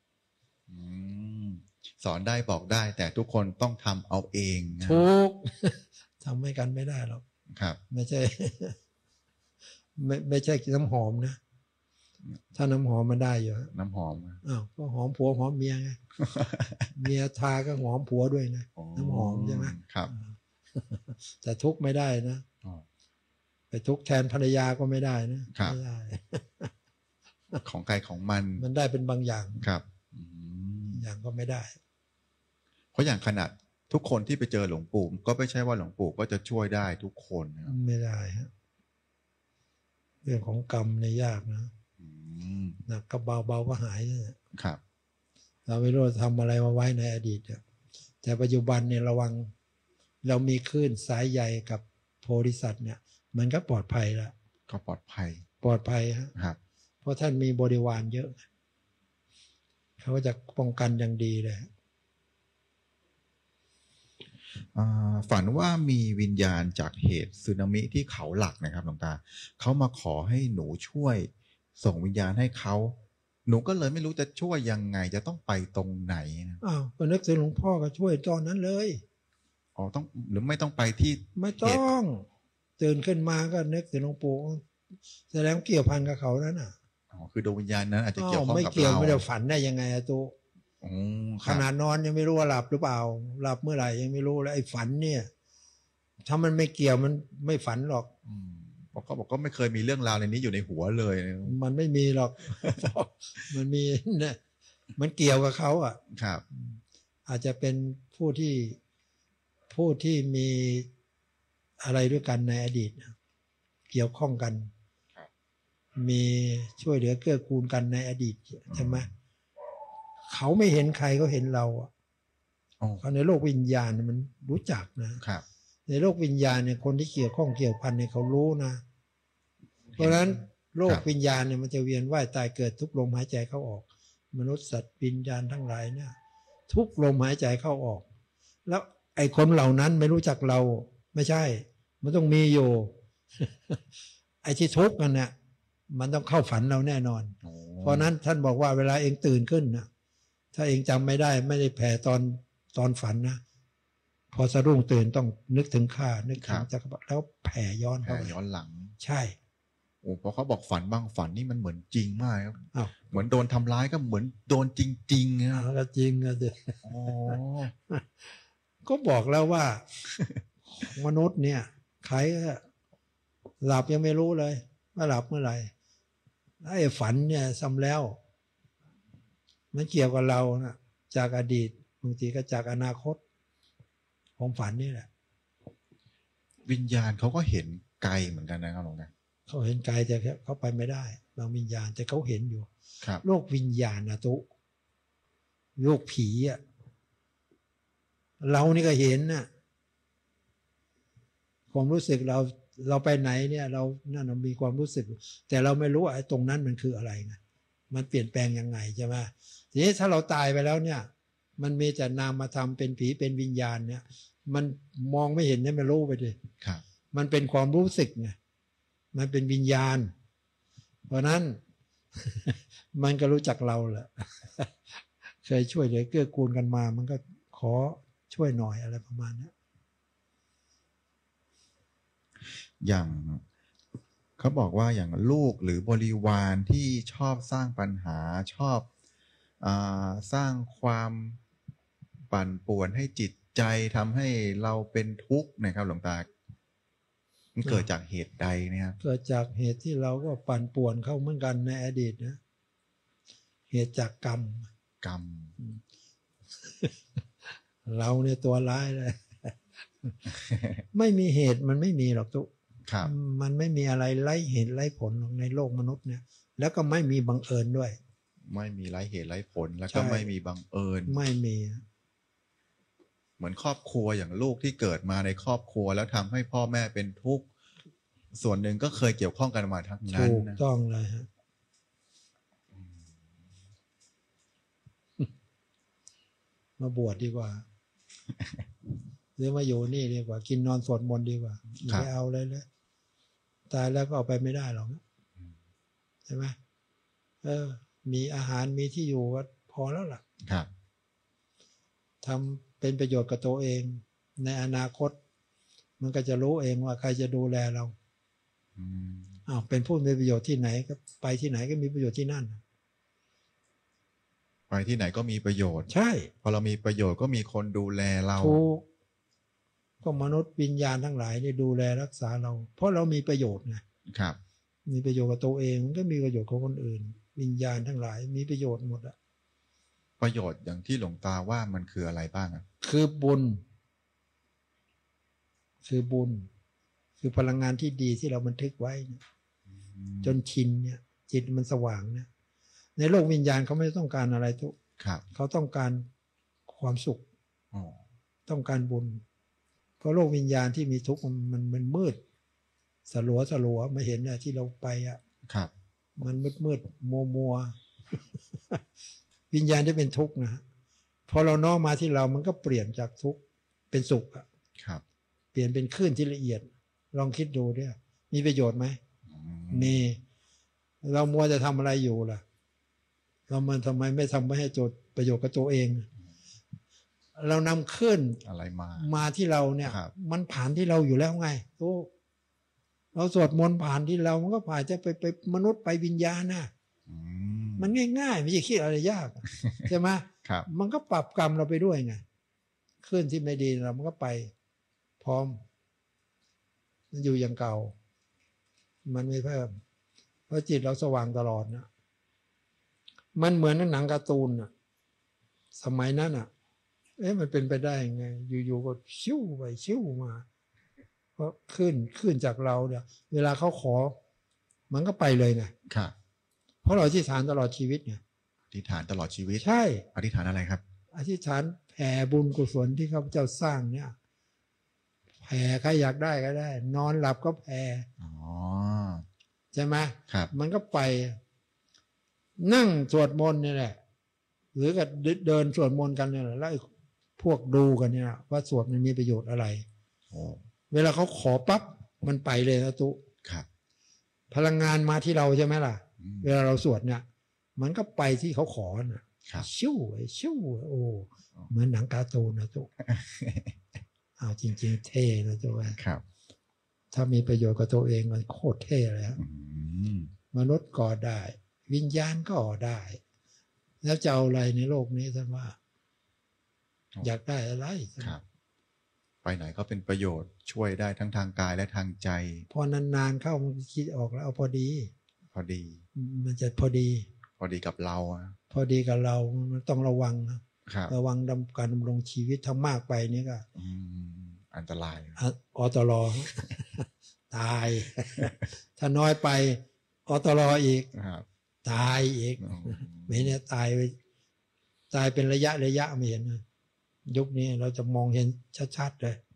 สอนได้บอกได้แต่ทุกคนต้องทำเอาเองถูกทำให้กันไม่ได้หรอกครับไม่ใช่ไม่ไม่ใช่น้ำหอมนะถ้าน้ำหอมมันได้อยู่น้ำหอมอ้าวก็หอมผัวหอมเมียไงเมียทาก็หอมผัวด้วยนะน้ำหอมใช่ไหมครับแต่ทุกไม่ได้นะไปทุกแทนภรรยาก็ไม่ได้นะไม่ได้ของใครของมันมันได้เป็นบางอย่างครับอย่างก็ไม่ได้เพราะอย่างขนาดทุกคนที่ไปเจอหลวงปู่ก็ไม่ใช่ว่าหลวงปู่ก็จะช่วยได้ทุกคนไม่ได้ฮะเรื่องของกรรมเนี่ยยากนะหนักก็เบาเบาก็หายนะครับเราไม่รู้ทำอะไรมาไว้ในอดีตแต่ปัจจุบันเนี่ยระวังเรามีคลื่นสายใยกับโพธิสัตว์เนี่ยมันก็ปลอดภัยแล้วก็ปลอดภัยปลอดภัยครับเพราะท่านมีบริวารเยอะเขาก็จะป้องกันอย่างดีเลยฝันว่ามีวิญญาณจากเหตุสึนามิที่เขาหลักนะครับหลวงตาเขามาขอให้หนูช่วยส่งวิญญาณให้เขาหนูก็เลยไม่รู้จะช่วยยังไงจะต้องไปตรงไหนอ้าวก็นึกถึงหลวงพ่อก็ช่วยตอนนั้นเลยอ๋อต้องหรือไม่ต้องไปที่ไม่ต้องตื่นขึ้นมาก็นึกถึงหลวงปู่แสดงเกี่ยวพันกับเขาแล้วน่ะอ๋อคือดวงวิญญาณนั้นอาจจะเกี่ยวข้องกับเราไม่เกี่ยวไม่ได้ฝันได้ยังไงอะตัวขนาดนอนยังไม่รู้ว่าหลับหรือเปล่าหลับเมื่อไหร่ยังไม่รู้แล้วไอ้ฝันเนี่ยถ้ามันไม่เกี่ยวมันไม่ฝันหรอกบอกเขาบอกก็ไม่เคยมีเรื่องราวในนี้อยู่ในหัวเลยมันไม่มีหรอกมันมีเนี่ยมันเกี่ยวกับเขาอ่ะครับอาจจะเป็นผู้ที่ผู้ที่มีอะไรด้วยกันในอดีตเกี่ยวข้องกันมีช่วยเหลือเกื้อกูลกันในอดีตใช่ไหมเขาไม่เห็นใครเขาเห็นเราอ่ะเขาในโลกวิญญาณมันรู้จักนะครับในโลกวิญญาณเนี่ยคนที่เกี่ยวข้องเกี่ยวพันเนี่ยเขารู้นะเพราะฉะนั้นโลกวิญญาณเนี่ยมันจะเวียนว่ายตายเกิดทุกลมหายใจเข้าออกมนุษย์สัตว์วิญญาณทั้งหลายเนี่ยทุกลมหายใจเข้าออกแล้วไอ้คนเหล่านั้นไม่รู้จักเราไม่ใช่มันต้องมีอยู่ ไอ้ที่ทุกข์กันเนี่ยมันต้องเข้าฝันเราแน่นอนเพราะนั้นท่านบอกว่าเวลาเองตื่นขึ้นนะถ้าเองจำไม่ได้ไม่ได้แผ่ตอนตอนฝันนะพอสะดุ้งตื่นต้องนึกถึงข้านึกถึงจักรพรรดิแล้วแผ่ย้อนเข้าไปแผ่ย้อนหลังใช่โอ้เพราะเขาบอกฝันบางฝันนี่มันเหมือนจริงมากครับอ้าวเหมือนโดนทำร้ายก็เหมือนโดนจริงๆนะก็จริงอะสิอ๋อก็บอกแล้วว่า มนุษย์เนี่ยใครหลับยังไม่รู้เลยว่าหลับเมื่อไหร่ไอ้ฝันเนี่ยซ้ำแล้วมันเกี่ยวกับเรานะจากอดีตบางทีก็จากอนาคตของฝันนี่แหละวิญญาณเขาก็เห็นไกลเหมือนกันนะครับหลวงตาเขาเห็นไกลแต่เขาไปไม่ได้บางวิญญาณแต่เขาเห็นอยู่ครับโลกวิญญาณนะตุโลกผีอ่ะเรานี่ก็เห็นน่ะความรู้สึกเราเราไปไหนเนี่ยเรานั่นมีความรู้สึกแต่เราไม่รู้ไอ้ตรงนั้นมันคืออะไรไงมันเปลี่ยนแปลงยังไงใช่ไหมทีนี้ถ้าเราตายไปแล้วเนี่ยมันมีแต่นามธรรมเป็นผีเป็นวิญญาณเนี่ยมันมองไม่เห็นเนี่ยไม่รู้ไปดิครับมันเป็นความรู้สึกไงมันเป็นวิญญาณเพราะนั้น มันก็รู้จักเราแหละ เคยช่วยเหลือเกื้อกูลกันมามันก็ขอช่วยหน่อยอะไรประมาณนี้อย่างเขาบอกว่าอย่างลูกหรือบริวารที่ชอบสร้างปัญหาชอบอ่าสร้างความปั่นป่วนให้จิตใจทำให้เราเป็นทุกข์นะครับหลวงตามันเกิดจากเหตุใดเนี่ยครับเกิดจากเหตุที่เราก็ปั่นป่วนเข้าเหมือนกันในอดีตนะเหตุจากกรรมกรรมเราเนี่ยตัวร้ายเลย ไม่มีเหตุมันไม่มีหรอกทุกมันไม่มีอะไรไร้เหตุไร้ผลในโลกมนุษย์เนี่ยแล้วก็ไม่มีบังเอิญด้วยไม่มีไร้เหตุไร้ผลแล้วก็ไม่มีบังเอิญไม่มีเหมือนครอบครัวอย่างลูกที่เกิดมาในครอบครัวแล้วทำให้พ่อแม่เป็นทุกข์ส่วนหนึ่งก็เคยเกี่ยวข้องกันมาทั้งนั้นถูกต้องเลยฮะมาบวชดีกว่าหรือมาอยู่นี่ดีกว่ากินนอนสวดมนต์ดีกว่าไม่เอาเลยเลยตายแล้วก็เอาไปไม่ได้หรอกใช่ไหมเออมีอาหารมีที่อยู่ก็พอแล้วล่ะครับทำเป็นประโยชน์กับตัวเองในอนาคตมันก็จะรู้เองว่าใครจะดูแลเราอ้าวเป็นผู้มีประโยชน์ที่ไหนก็ไปที่ไหนก็มีประโยชน์ที่นั่นไปที่ไหนก็มีประโยชน์ใช่พอเรามีประโยชน์ก็มีคนดูแลเราถูกก็มนุษย์วิญญาณทั้งหลายนี่ดูแลรักษาเราเพราะเรามีประโยชน์ไงครับมีประโยชน์กับตัวเองมันก็มีประโยชน์กับคนอื่นวิญญาณทั้งหลายมีประโยชน์หมดอะประโยชน์อย่างที่หลวงตาว่ามันคืออะไรบ้างอ่ะคือบุญคือบุญคือพลังงานที่ดีที่เราบันทึกไว้จนชินเนี่ยจิตมันสว่างเนี่ยในโลกวิญญาณเขาไม่ต้องการอะไรทุกเขาต้องการความสุขต้องการบุญเพราะโลกวิญญาณที่มีทุกข์มันมันมืดสลัวสลัวไม่เห็นเนี่ยที่เราไปอ่ะมันมืดมืดมัวมัววิญญาณที่เป็นทุกข์นะพอเราน้อมมาที่เรามันก็เปลี่ยนจากทุกข์เป็นสุขอ่ะเปลี่ยนเป็นคลื่นที่ละเอียดลองคิดดูเนี่ยมีประโยชน์ไหมมีเรามัวจะทำอะไรอยู่ล่ะเรามันทำไมไม่ทำให้ให้โจทย์ประโยชน์กับตัวเองเรานำขึ้นอะไรมามาที่เราเนี่ยมันผ่านที่เราอยู่แล้วไงทุกเราสวดมนต์ผ่านที่เรามันก็ผ่านจะไปไปมนุษย์ไปวิญญาณนะมันง่ายๆไม่ใช่คิดอะไรยากใช่ไหมมันก็ปรับกรรมเราไปด้วยไงขึ้นที่ไม่ดีเรามันก็ไปพร้อมมันอยู่อย่างเก่ามันไม่เพิ่มเพราะจิตเราสว่างตลอดนะมันเหมือนหนังการ์ตูนอ่ะสมัยนั้นอ่ะเอ๊ะมันเป็นไปได้ไงอยู่ๆก็ชิ่วไปชิ่วมาเพราะขึ้นขึ้นจากเราเนี่ยเวลาเขาขอมันก็ไปเลยไงครับเพราะเราอธิษฐานตลอดชีวิตไงอธิษฐานตลอดชีวิตใช่อธิษฐานอะไรครับอธิษฐานแผ่บุญกุศลที่ข้าพเจ้าสร้างเนี่ยแผ่ใครอยากได้ก็ได้นอนหลับก็แผ่ใช่ไหมครับมันก็ไปนั่งสวดมนต์นี่แหละหรือก็เดินสวดมนต์กันเนี่ยแล้วพวกดูกันเนี่ยว่าสวดมันมีประโยชน์อะไรเวลาเขาขอปั๊บมันไปเลยนะตุครับพลังงานมาที่เราใช่ไหมล่ะเวลาเราสวดเนี่ยมันก็ไปที่เขาขอน่ะชิ่วชิ่วโอ้เหมือนหนังการ์ตูนนะตุอ้าวจริงๆเท่นะตุครับถ้ามีประโยชน์กับตัวเองมันโคตรเท่เลยครับมนุษย์ก็ได้วิญญาณก็ได้แล้วจะเอาอะไรในโลกนี้ท่านว่าอยากได้อะไรครับไปไหนก็เป็นประโยชน์ช่วยได้ทั้งทางกายและทางใจพอนานๆเข้ามันคิดออกแล้วเอาพอดีพอดีมันจะพอดีพอดีกับเราพอดีกับเรามันต้องระวังระวังดำการดำรงชีวิตทั้งมากไปนี่ก็อันตรายอตรตายถ้าน้อยไปอตรอีกตายอีกไม่เนี่ยตายไปตายเป็นระยะระยะไม่เห็นนะยุคนี้เราจะมองเห็นชัดๆเลย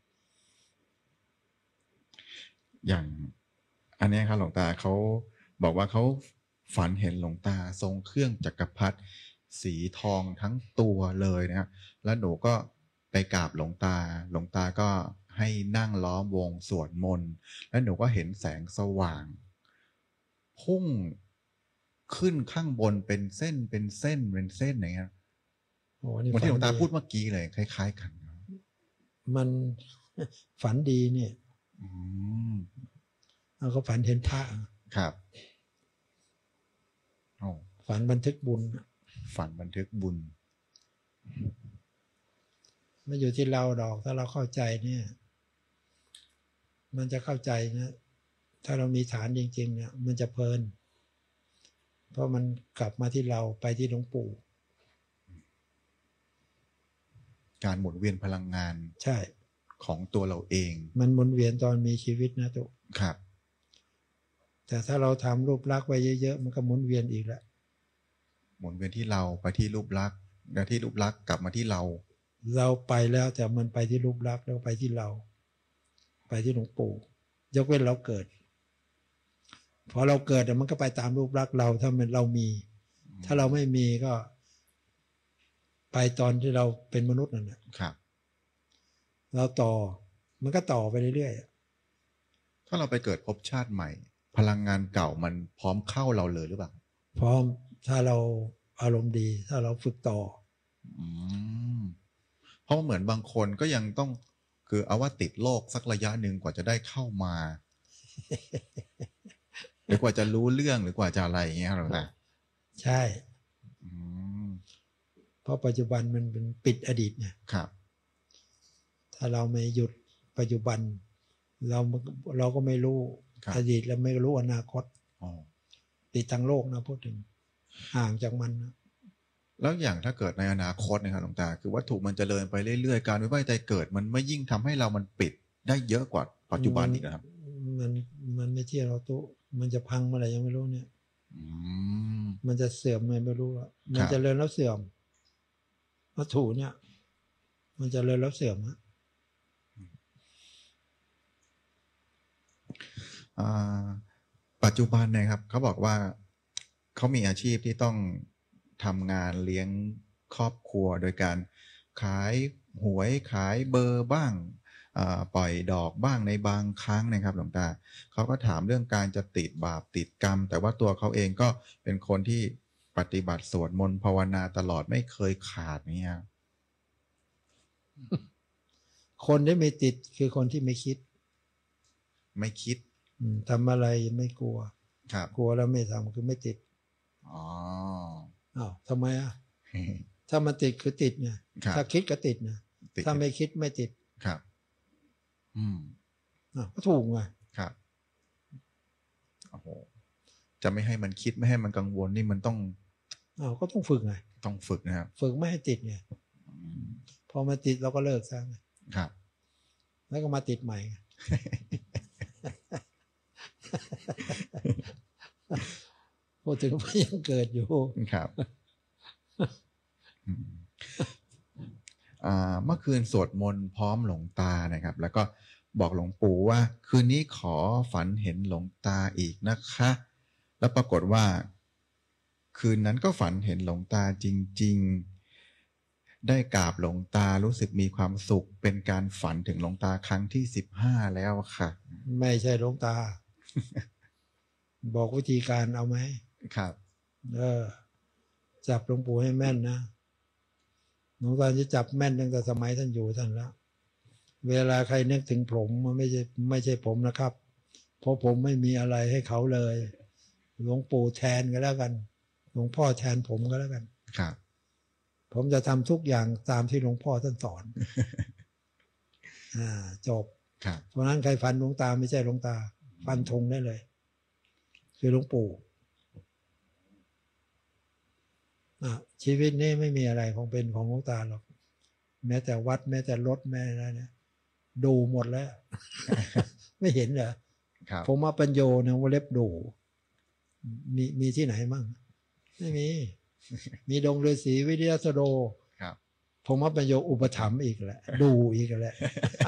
อย่างอันนี้ครับหลวงตาเขาบอกว่าเขาฝันเห็นหลวงตาทรงเครื่องจักรพรรดิสีทองทั้งตัวเลยนะแล้วหนูก็ไปกราบหลวงตาหลวงตาก็ให้นั่งล้อมวงสวดมนต์แล้วหนูก็เห็นแสงสว่างพุ่งขึ้นข้างบนเป็นเส้นเป็นเส้นเป็นเส้นอย่างเงี้ยโอ้นี่เหมือนที่หลวงตาพูดเมื่อกี้เลยคล้ายๆกันมันฝันดีเนี่ยเราก็ฝันเห็นพระครับโอ้ฝันบันทึกบุญฝันบันทึกบุญไม่อยู่ที่เราดอกถ้าเราเข้าใจเนี่ยมันจะเข้าใจนะถ้าเรามีฐานจริงๆเนี่ยมันจะเพลินเพราะมันกลับมาที่เราไปที่หลวงปู่การหมุนเวียนพลังงานใช่ของตัวเราเองมันหมุนเวียนตอนมีชีวิตนะตุครับแต่ถ้าเราทำรูปลักษณ์ไว้เยอะๆมันก็หมุนเวียนอีกแล้วหมุนเวียนที่เราไปที่รูปลักษณ์แล้วที่รูปลักษณ์กลับมาที่เราเราไปแล้วแต่มันไปที่รูปลักษณ์แล้วไปที่เราไปที่หลวงปู่ยกเว้นเราเกิดพอเราเกิดมันก็ไปตามรูปลักษณ์เราถ้ามันเรามีถ้าเราไม่มีก็ไปตอนที่เราเป็นมนุษย์นั่นแหละครับเราต่อมันก็ต่อไปเรื่อยๆถ้าเราไปเกิดภพชาติใหม่พลังงานเก่ามันพร้อมเข้าเราเลยหรือเปล่าพร้อมถ้าเราอารมณ์ดีถ้าเราฝึกต่ออืมเพราะเหมือนบางคนก็ยังต้องคือเอาว่าติดโลกสักระยะหนึ่งกว่าจะได้เข้ามา หรือกว่าจะรู้เรื่องหรือกว่าจะอะไรอย่างเงี้ยหรอนะใช่เพราะปัจจุบันมันเป็นปิดอดีตไงครับถ้าเราไม่หยุดปัจจุบันเราเราก็ไม่รู้อดีตและไม่รู้อนาคตปิดทางโลกนะพูดถึงห่างจากมันนะแล้วอย่างถ้าเกิดในอนาคตนะครับหลวงตาคือวัตถุมันจเจริญไปเรื่อยๆการวิวัฒนาการเกิดมันไม่ยิ่งทำให้เรามันปิดได้เยอะกว่าปัจจุบันอีกนะครับมันมันไม่เที่ยงเราตุมันจะพังเมื่อไหร่ยังไม่รู้เนี่ยมันจะเสื่อมไม่รู้อ่ะมันจะเจริญแล้วเสื่อมวัตถุเนี่ยมันจะเจริญแล้วเสื่อมฮะปัจจุบันนะครับเขาบอกว่าเขามีอาชีพที่ต้องทำงานเลี้ยงครอบครัวโดยการขายหวยขายเบอร์บ้างปล่อยดอกบ้างในบางครั้งนะครับหลวงตาเขาก็ถามเรื่องการจะติดบาปติดกรรมแต่ว่าตัวเขาเองก็เป็นคนที่ปฏิบัติสวดมนต์ภาวนาตลอดไม่เคยขาดเนี่ยคนที่ไม่ติดคือคนที่ไม่คิดไม่คิดทำอะไรไม่กลัวครับกลัวแล้วไม่ทำคือไม่ติดอ๋ออ้าวทำไมอ่ะ ถ้ามันติดคือติดไงถ้าคิดก็ติดนะถ้าไม่คิดไม่ติดครับอืมอ่ะก็ถูกไงครับโอ้โหจะไม่ให้มันคิดไม่ให้มันกังวลนี่มันต้องอ้าวก็ต้องฝึกไงต้องฝึกนะครับฝึกไม่ให้ติดไงพอมาติดเราก็เลิกซะครับแล้วก็มาติดใหม่พูดถึงว่ายังเกิดอยู่ครับเมื่อคืนสวดมนต์พร้อมหลวงตานะครับแล้วก็บอกหลวงปู่ว่าคืนนี้ขอฝันเห็นหลวงตาอีกนะคะแล้วปรากฏว่าคืนนั้นก็ฝันเห็นหลวงตาจริงๆได้กราบหลวงตารู้สึกมีความสุขเป็นการฝันถึงหลวงตาครั้งที่สิบห้าแล้วค่ะไม่ใช่หลวงตา บอกวิธีการเอาไหมครับเออจับหลวงปู่ให้แม่นนะหลวงตาจะจับแม่นตั้งแต่สมัยท่านอยู่ท่านแล้วเวลาใครนึกถึงผมมันไม่ใช่ไม่ใช่ผมนะครับเพราะผมไม่มีอะไรให้เขาเลยหลวงปู่แทนก็แล้วกันหลวงพ่อแทนผมก็แล้วกันครับผมจะทำทุกอย่างตามที่หลวงพ่อท่านสอน อ่าจบเพราะนั้นใครฟันหลวงตาไม่ใช่หลวงตาฟันธงได้เลยคือหลวงปู่ชีวิตนี้ไม่มีอะไรของเป็นของหลวงตาหรอกแม้แต่วัดแม้แต่รถแม้อะไรเนี่ยดูหมดแล้ว ไม่เห็นเหรอผมมาปัญโยนะว่าเล็บดูมีมีที่ไหนมั่งไม่มี มีดงฤาษีวิทยาสโดผมมาปัญโยอุปถัมภ์อีกแหละดูอีกแหละ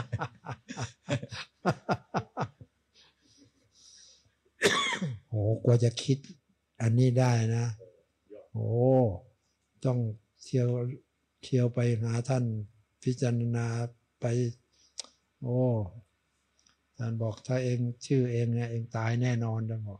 โอ้กว่าจะคิดอันนี้ได้นะโอ้ต้องเที่ยวเที่ยวไปหาท่านพิจารณาไปโอ้ท่านบอกถ้าเองชื่อเองเนี่ยเองตายแน่นอนท่านบอก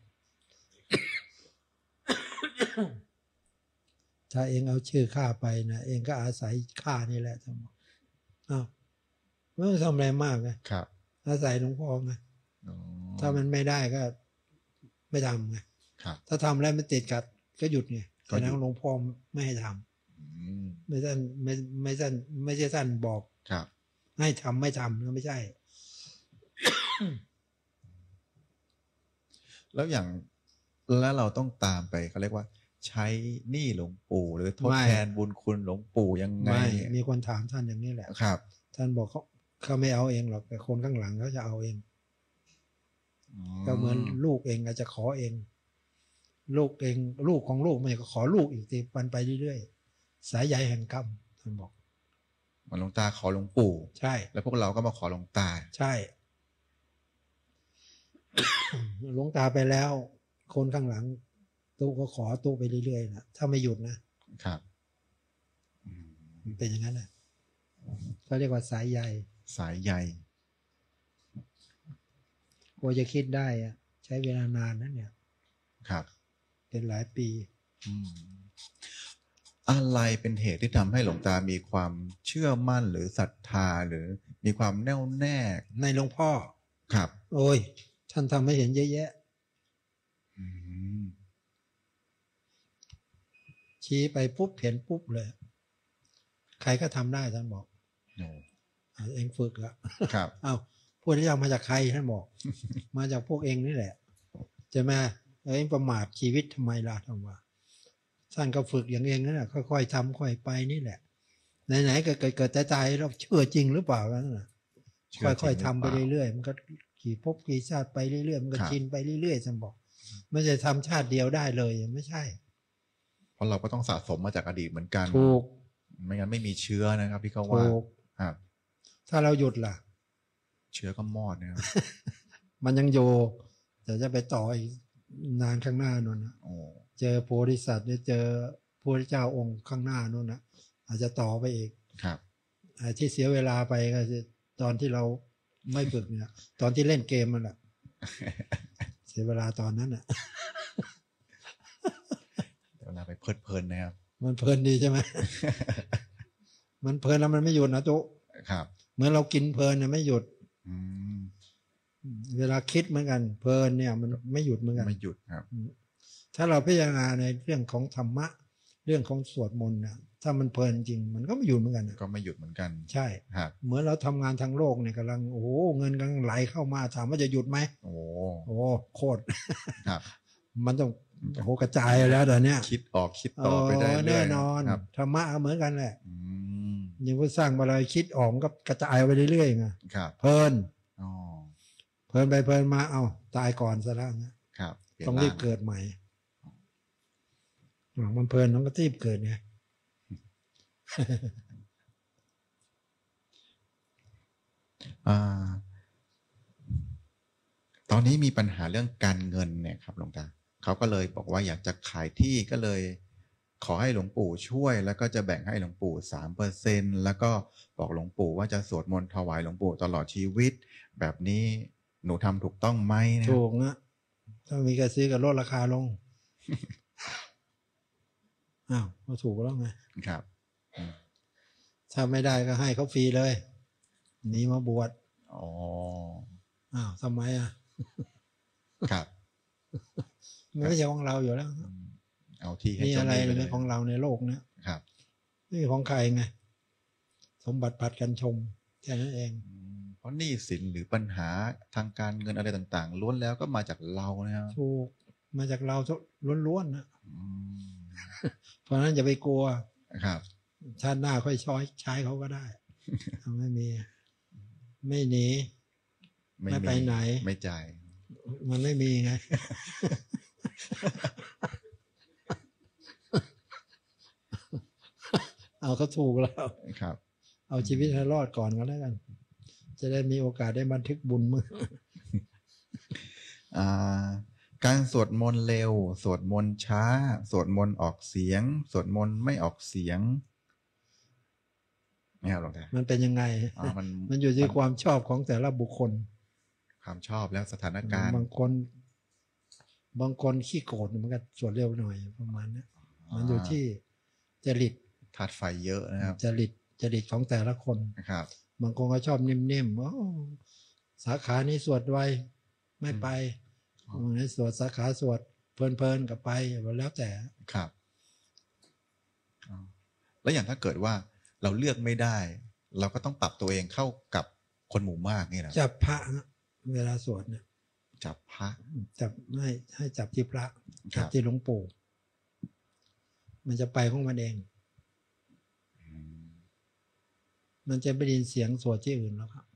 ถ้าเองเอาชื่อข้าไปนะเองก็อาศัยข้านี่แหละท่านบอกอ้าวไม่ต้องทำอะไรมากนะครับอาศัยหลวงพ่อไงถ้ามันไม่ได้ก็ไม่ทำไงถ้าทำแล้วมันติดกัดก็หยุดไงแต่นั้นหลวงพ่อไม่ให้ทำไม่ท่านไม่ไม่ท่านไม่ใช่ท่านบอกให้ทำไม่ทำก็ไม่ใช่แล้วอย่างแล้วเราต้องตามไปเขาเรียกว่าใช้หนี้หลวงปู่หรือทดแทนบุญคุณหลวงปู่ยังไงมีคนถามท่านอย่างนี้แหละครับท่านบอกเขาเขาไม่เอาเองหรอกแต่คนข้างหลังเขาจะเอาเองก็เหมือนลูกเองอาจจะขอเองลูกเองลูกของลูกมันก็ขอลูกอีกทีมันไปเรื่อยๆสายใยแห่งกรรมท่านบอกมันหลวงตาขอหลวงปู่ใช่แล้วพวกเราก็มาขอหลวงตาใช่ หลวงตาไปแล้วคนข้างหลังตู้ก็ขอตู้ไปเรื่อยๆนะถ้าไม่หยุดนะครับมันเป็นอย่างนั้นนะเขาเรียกว่าสายใยสายใยกว่าจะคิดได้อะใช้เวลานานนะเนี่ยครับเป็นหลายปีอะไรเป็นเหตุที่ทำให้หลวงตามีความเชื่อมั่นหรือศรัทธาหรือมีความแน่วแน่ในหลวงพ่อครับโอ้ยท่านทำให้เห็นเยอะแยะชี้ไปปุ๊บเห็นปุ๊บเลยใครก็ทำได้ท่านบอกเองฝึกอะครับเอ้าพวกที่เอามาจากใครท่านบอก มาจากพวกเองนี่แหละจะมาเองประมาทชีวิตทำไมล่ะท่านว่าท่านก็ฝึกอย่างเองนั่นแหละค่อยๆทำค่อยไปนี่แหละไหนๆก็เกิดๆตายๆเราเชื่อจริงหรือเปล่านั่นน่ะค่อยๆทำไปเรื่อยๆมันก็กี่ภพกี่ชาติไปเรื่อยๆมันก็ชินไปเรื่อยๆท่านบอกไม่ใช่ทำชาติเดียวได้เลยไม่ใช่เพราะเราก็ต้องสะสมมาจากอดีตเหมือนกันถูกไม่งั้นไม่มีเชื้อนะครับพี่เขาว่าครับถ้าเราหยุดล่ะเชื้อก็มอดนะครับมันยังอยู่แต่จะไปต่ออีกนานข้างหน้านู่นนะเจอโพธิสัตว์เนี่ยเจอพระเจ้าองค์ข้างหน้านู่นนะอาจจะต่อไปอีกครับที่เสียเวลาไปก็คือตอนที่เราไม่ฝึกเนี่ยตอนที่เล่นเกมมันแหละเสียเวลาตอนนั้นอ่ะเวลาไปเพลิดเพลินนะครับมันเพลินดีใช่ไหม มันเพลินแล้วมันไม่หยุดนะจุครับเหมือนเรากินเพลินเนี่ยไม่หยุดเวลาคิดเหมือนกันเพลินเนี่ยมันไม่หยุดเหมือนกันไม่หยุดครับถ้าเราพิจารณาในเรื่องของธรรมะเรื่องของสวดมนต์นะถ้ามันเพลินจริงมันก็ไม่หยุดเหมือนกันก็ไม่หยุดเหมือนกันใช่ครับเหมือนเราทำงานทางโลกเนี่ยกำลังโอ้โหเงินกำลังไหลเข้ามาถามว่าจะหยุดไหมโอ้โหโคตรครับมันต้องโหกระจายแล้วตอนเนี้ยคิดออกคิดต่อไปได้แน่นอนธรรมะเหมือนกันแหละยิ่งผู้สร้างอะไรคิดออกก็กระจายไปเรื่อยๆไงเพลินเพลินไปเพลินมาเอ้าตายก่อนซะแล้วนะครับต้องรีบเกิดใหม่มันเพลินต้องก็รีบเกิดไงอ่าตอนนี้มีปัญหาเรื่องการเงินเนี่ยครับหลวงตาเขาก็เลยบอกว่าอยากจะขายที่ก็เลยขอให้หลวงปู่ช่วยแล้วก็จะแบ่งให้หลวงปู่สามเปอร์เซ็นต์แล้วก็บอกหลวงปู่ว่าจะสวดมนต์ถวายหลวงปู่ตลอดชีวิตแบบนี้หนูทำถูกต้องไหมนะถูกนะถ้ามีการซื้อกับลดราคาลง อ้าวก็ถูกแล้วไงครับอืมถ้าไม่ได้ก็ให้เขาฟรีเลยหนีมาบวชอ๋ออ้าวทำไมอ่ะครับมันไม่ใช่ของเราอยู่แล้วอืมเอาที่ให้มีเจ้าอะไรหนี้ไปเลเป็ยนของเราในโลกเนี้ยครับไม่ใช่ของใครไงสมบัติผัดกันชมแค่นั้นเองอืมเพราะหนี้สินหรือปัญหาทางการเงินอะไรต่างๆล้วนแล้วก็มาจากเรานะครับถูกมาจากเราล้วนๆนะอืมเพราะฉะนั้นอย่าไปกลัวครับชาติหน้าค่อยช้อยใช้เขาก็ได้ ไม่มี ไม่หนี ไม่ไปไหนไม่จ่ายมันไม่มีไง เอาเขาถูกแล้วครับเอาชีวิตให้รอดก่อนก็แล้วกัน จะได้มีโอกาสได้บันทึกบุญมืออ่าการสวดมนต์เร็ว สวดมนต์ช้า สวดมนต์ออกเสียง สวดมนต์ไม่ออกเสียงไม่เอาหรอกนะมันเป็นยังไงอ๋อมันมันอยู่ที่ความชอบของแต่ละบุคคลความชอบแล้วสถานการณ์บางคน บางคนขี้โกรธมันก็สวดเร็วหน่อยประมาณนี้มันอยู่ที่จริตธาตุไฟเยอะนะครับจริตจริตของแต่ละคนนะครับบางคนก็ชอบนิ่มๆโอ้สาขานี้สวดไวไม่ไปอ๋อบางทีสวดสาขาสวดเพลินๆกับไปแล้วแต่ครับอ๋อแล้วอย่างถ้าเกิดว่าเราเลือกไม่ได้ เราก็ต้องปรับตัวเองเข้ากับคนหมู่มากนี่นะจับพระนะเวลาสวดเนี่ยจับพระจับให้ให้จับที่พระครัจับบที่หลวงปู่มันจะไปของมันเองอืมมันจะไม่ได้ยินเสียงสวดที่อื่นแล้วครับ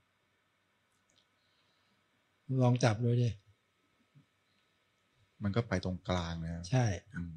ลองจับเลยดิมันก็ไปตรงกลางนะครับใช่อืม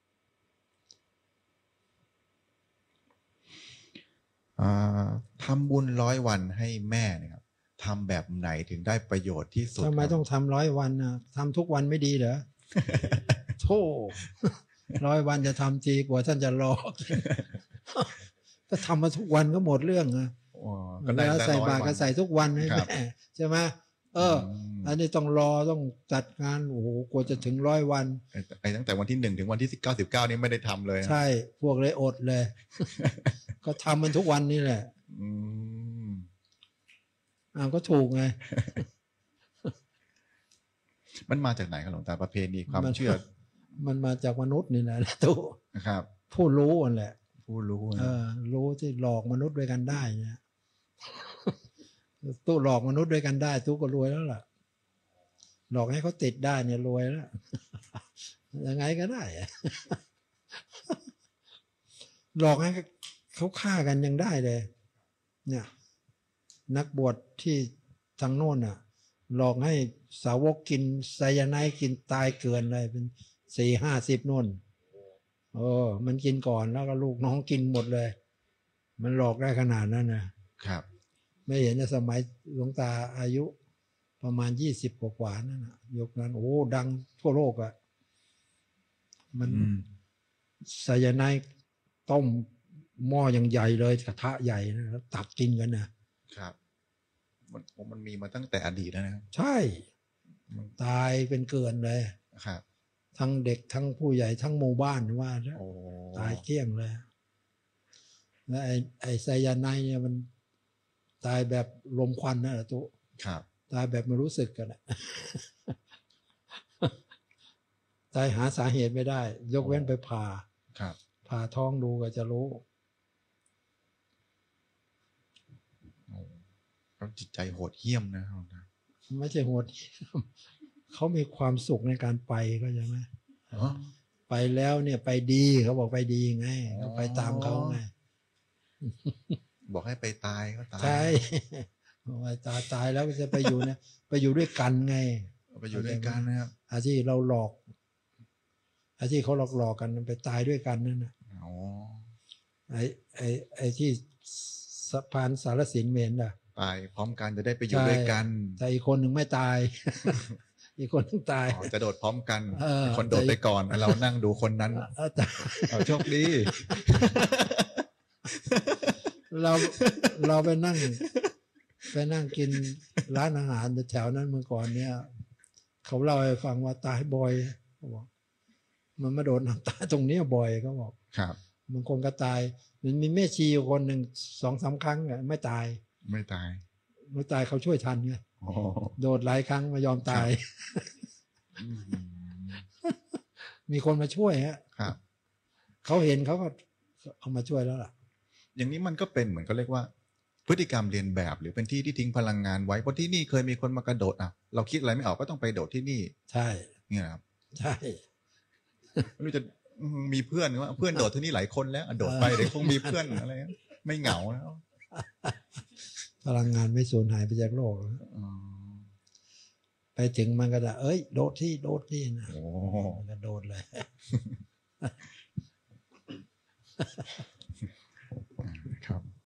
อ่าทำบุญร้อยวันให้แม่เนี่ยครับทำแบบไหนถึงได้ประโยชน์ที่สุดทำไมครับต้องทำร้อยวันนะทำทุกวันไม่ดีเหรอ โธ่ร้อยวันจะทำทีกว่าท่านจะรอ ถ้าทำมาทุกวันก็หมดเรื่องนะอ๋อก็เวได้ลาละใส่ร้อยบาตรวัก็นใส่ทุกวันให้ครับแม่ใช่ไหมเออมอันนี้ต้องรอต้องจัดงานโอ้โหกว่าจะถึงร้อยวันไอ้ไอ้ตั้งแต่วันที่หนึ่งถึงวันที่เก้าสิบเก้านี่ไม่ได้ทำเลยนะใช่ พวกเลยอดเลย ก็ทำมันทุกวันนี่แหละอืมอ้าวก็ถูกไงมันมาจากไหนครับหลวงตาประเพณีความมันเชื่อมันมาจากมนุษย์นี่แหละ ตู้นะครับผู้รู้นั่นแหละผู้รู้เอนะอ รู้ที่หลอกมนุษย์ด้วยกันได้เนี่ย ตู้หลอกมนุษย์ด้วยกันได้ตู้ก็รวยแล้วล่ะ หลอกให้เขาติดได้เนี่ยรวยแล้ว ยังไงก็ได้อะ หลอกให้เขาฆ่ากันยังได้เลย เนี่ย นักบวชที่ทางโน้นอ่ะ หลอกให้สาวกกินไซยาไนด์กินตายเกินเลยเป็นสี่ห้าสิบโน่นโอ้มันกินก่อนแล้วก็ลูกน้องกินหมดเลย มันหลอกได้ขนาดนั้นนะครับ ไม่เห็นในสมัยหลวงตาอายุประมาณยี่สิบกว่าๆนั่นนะยกนั้นโอ้ดังทั่วโลกอ่ะมันอืมไซยาไนด์ต้มหม้ออย่างใหญ่เลยกระทะใหญ่นะแล้วตักกินกันนะครับมันมันมีมาตั้งแต่อดีตแล้วนะครับใช่ ตายเป็นเกินเลยครับทั้งเด็กทั้งผู้ใหญ่ทั้งหมู่บ้านว่าแล้วโอ้ตายเกลี้ยงเลย แล้วไอ้ไอ้ไซยาไนด์เนี่ยมันตายแบบลมควันนะตุครับตายแบบไม่รู้สึกกันอะ ตายหาสาเหตุไม่ได้ ยกเว้นไปผ่าครับผ่าท้องดูก็จะรู้โอ้แล้วจิตใจโหดเหี้ยมนะครับหลวงตาไม่ใช่โหด เขามีความสุขในการไปก็ใช่ไหมอ๋อไปแล้วเนี่ยไปดีเขาบอกไปดีไงอ๋อก็ไปตามเขาไงบอกให้ไปตายก็ตายใช่ บอกว่าตายตายแล้วก็จะไปอยู่เนี่ย ไปอยู่ด้วยกันไงไปอยู่ด้วยกันนะครับอาที่เราหลอกอาที่เขาหลอกหลอกกันมันไปตายด้วยกันนั่นนะอ๋อไอ้ไอ้ไอ้ที่สะพานสารสินเมนน่ะปตายพร้อมกันจะได้ไปอยู่ด้วยกันแต่อีกคนหนึ่งไม่ตาย อีกคนหนึ่งตายอ๋อจะโดดพร้อมกันเออคนโดดไปก่อนเรานั่งดูคนนั้นเออแต่เอาโชคดีเราเราไปนั่งไปนั่งกินร้านอาหารแถวนั้นเมื่อก่อนเนี่ยเขาเล่าให้ฟังว่าตายบ่อยเขาบอกมันมาโดนน้ำตายตรงเนี้ยบ่อยเขาบอกครับบางคนก็ตายมันมีแม่ชีอยู่คนหนึ่งสองสามครั้งอะไม่ตายไม่ตายไม่ตายเขาช่วยทันไงโอ้โดดหลายครั้งไม่ยอมตายอืมมีคนมาช่วยฮะครับเขาเห็นเขาก็เอามาช่วยแล้วล่ะอย่างนี้มันก็เป็นเหมือนเขาเรียกว่า พฤติกรรมเรียนแบบหรือเป็นที่ที่ทิ้งพลังงานไว้เพราะที่นี่เคยมีคนมากระโดดอ่ะเราคิดอะไรไม่ออกก็ต้องไปโดดที่นี่ใช่เนี่ยนะครับใช่ไม่รู้จะมีเพื่อนว่าเพื่อนโดดที่นี่หลายคนแล้วอ่ะโดดไปเดี๋ยวคงมีเพื่อนอะไรไม่เหงาแล้วพลังงานไม่สูญหายไปจากโลกอ๋อไปถึงมันก็จะเอ้ยโดดที่โดดที่นะโอ้มันก็โดดเลย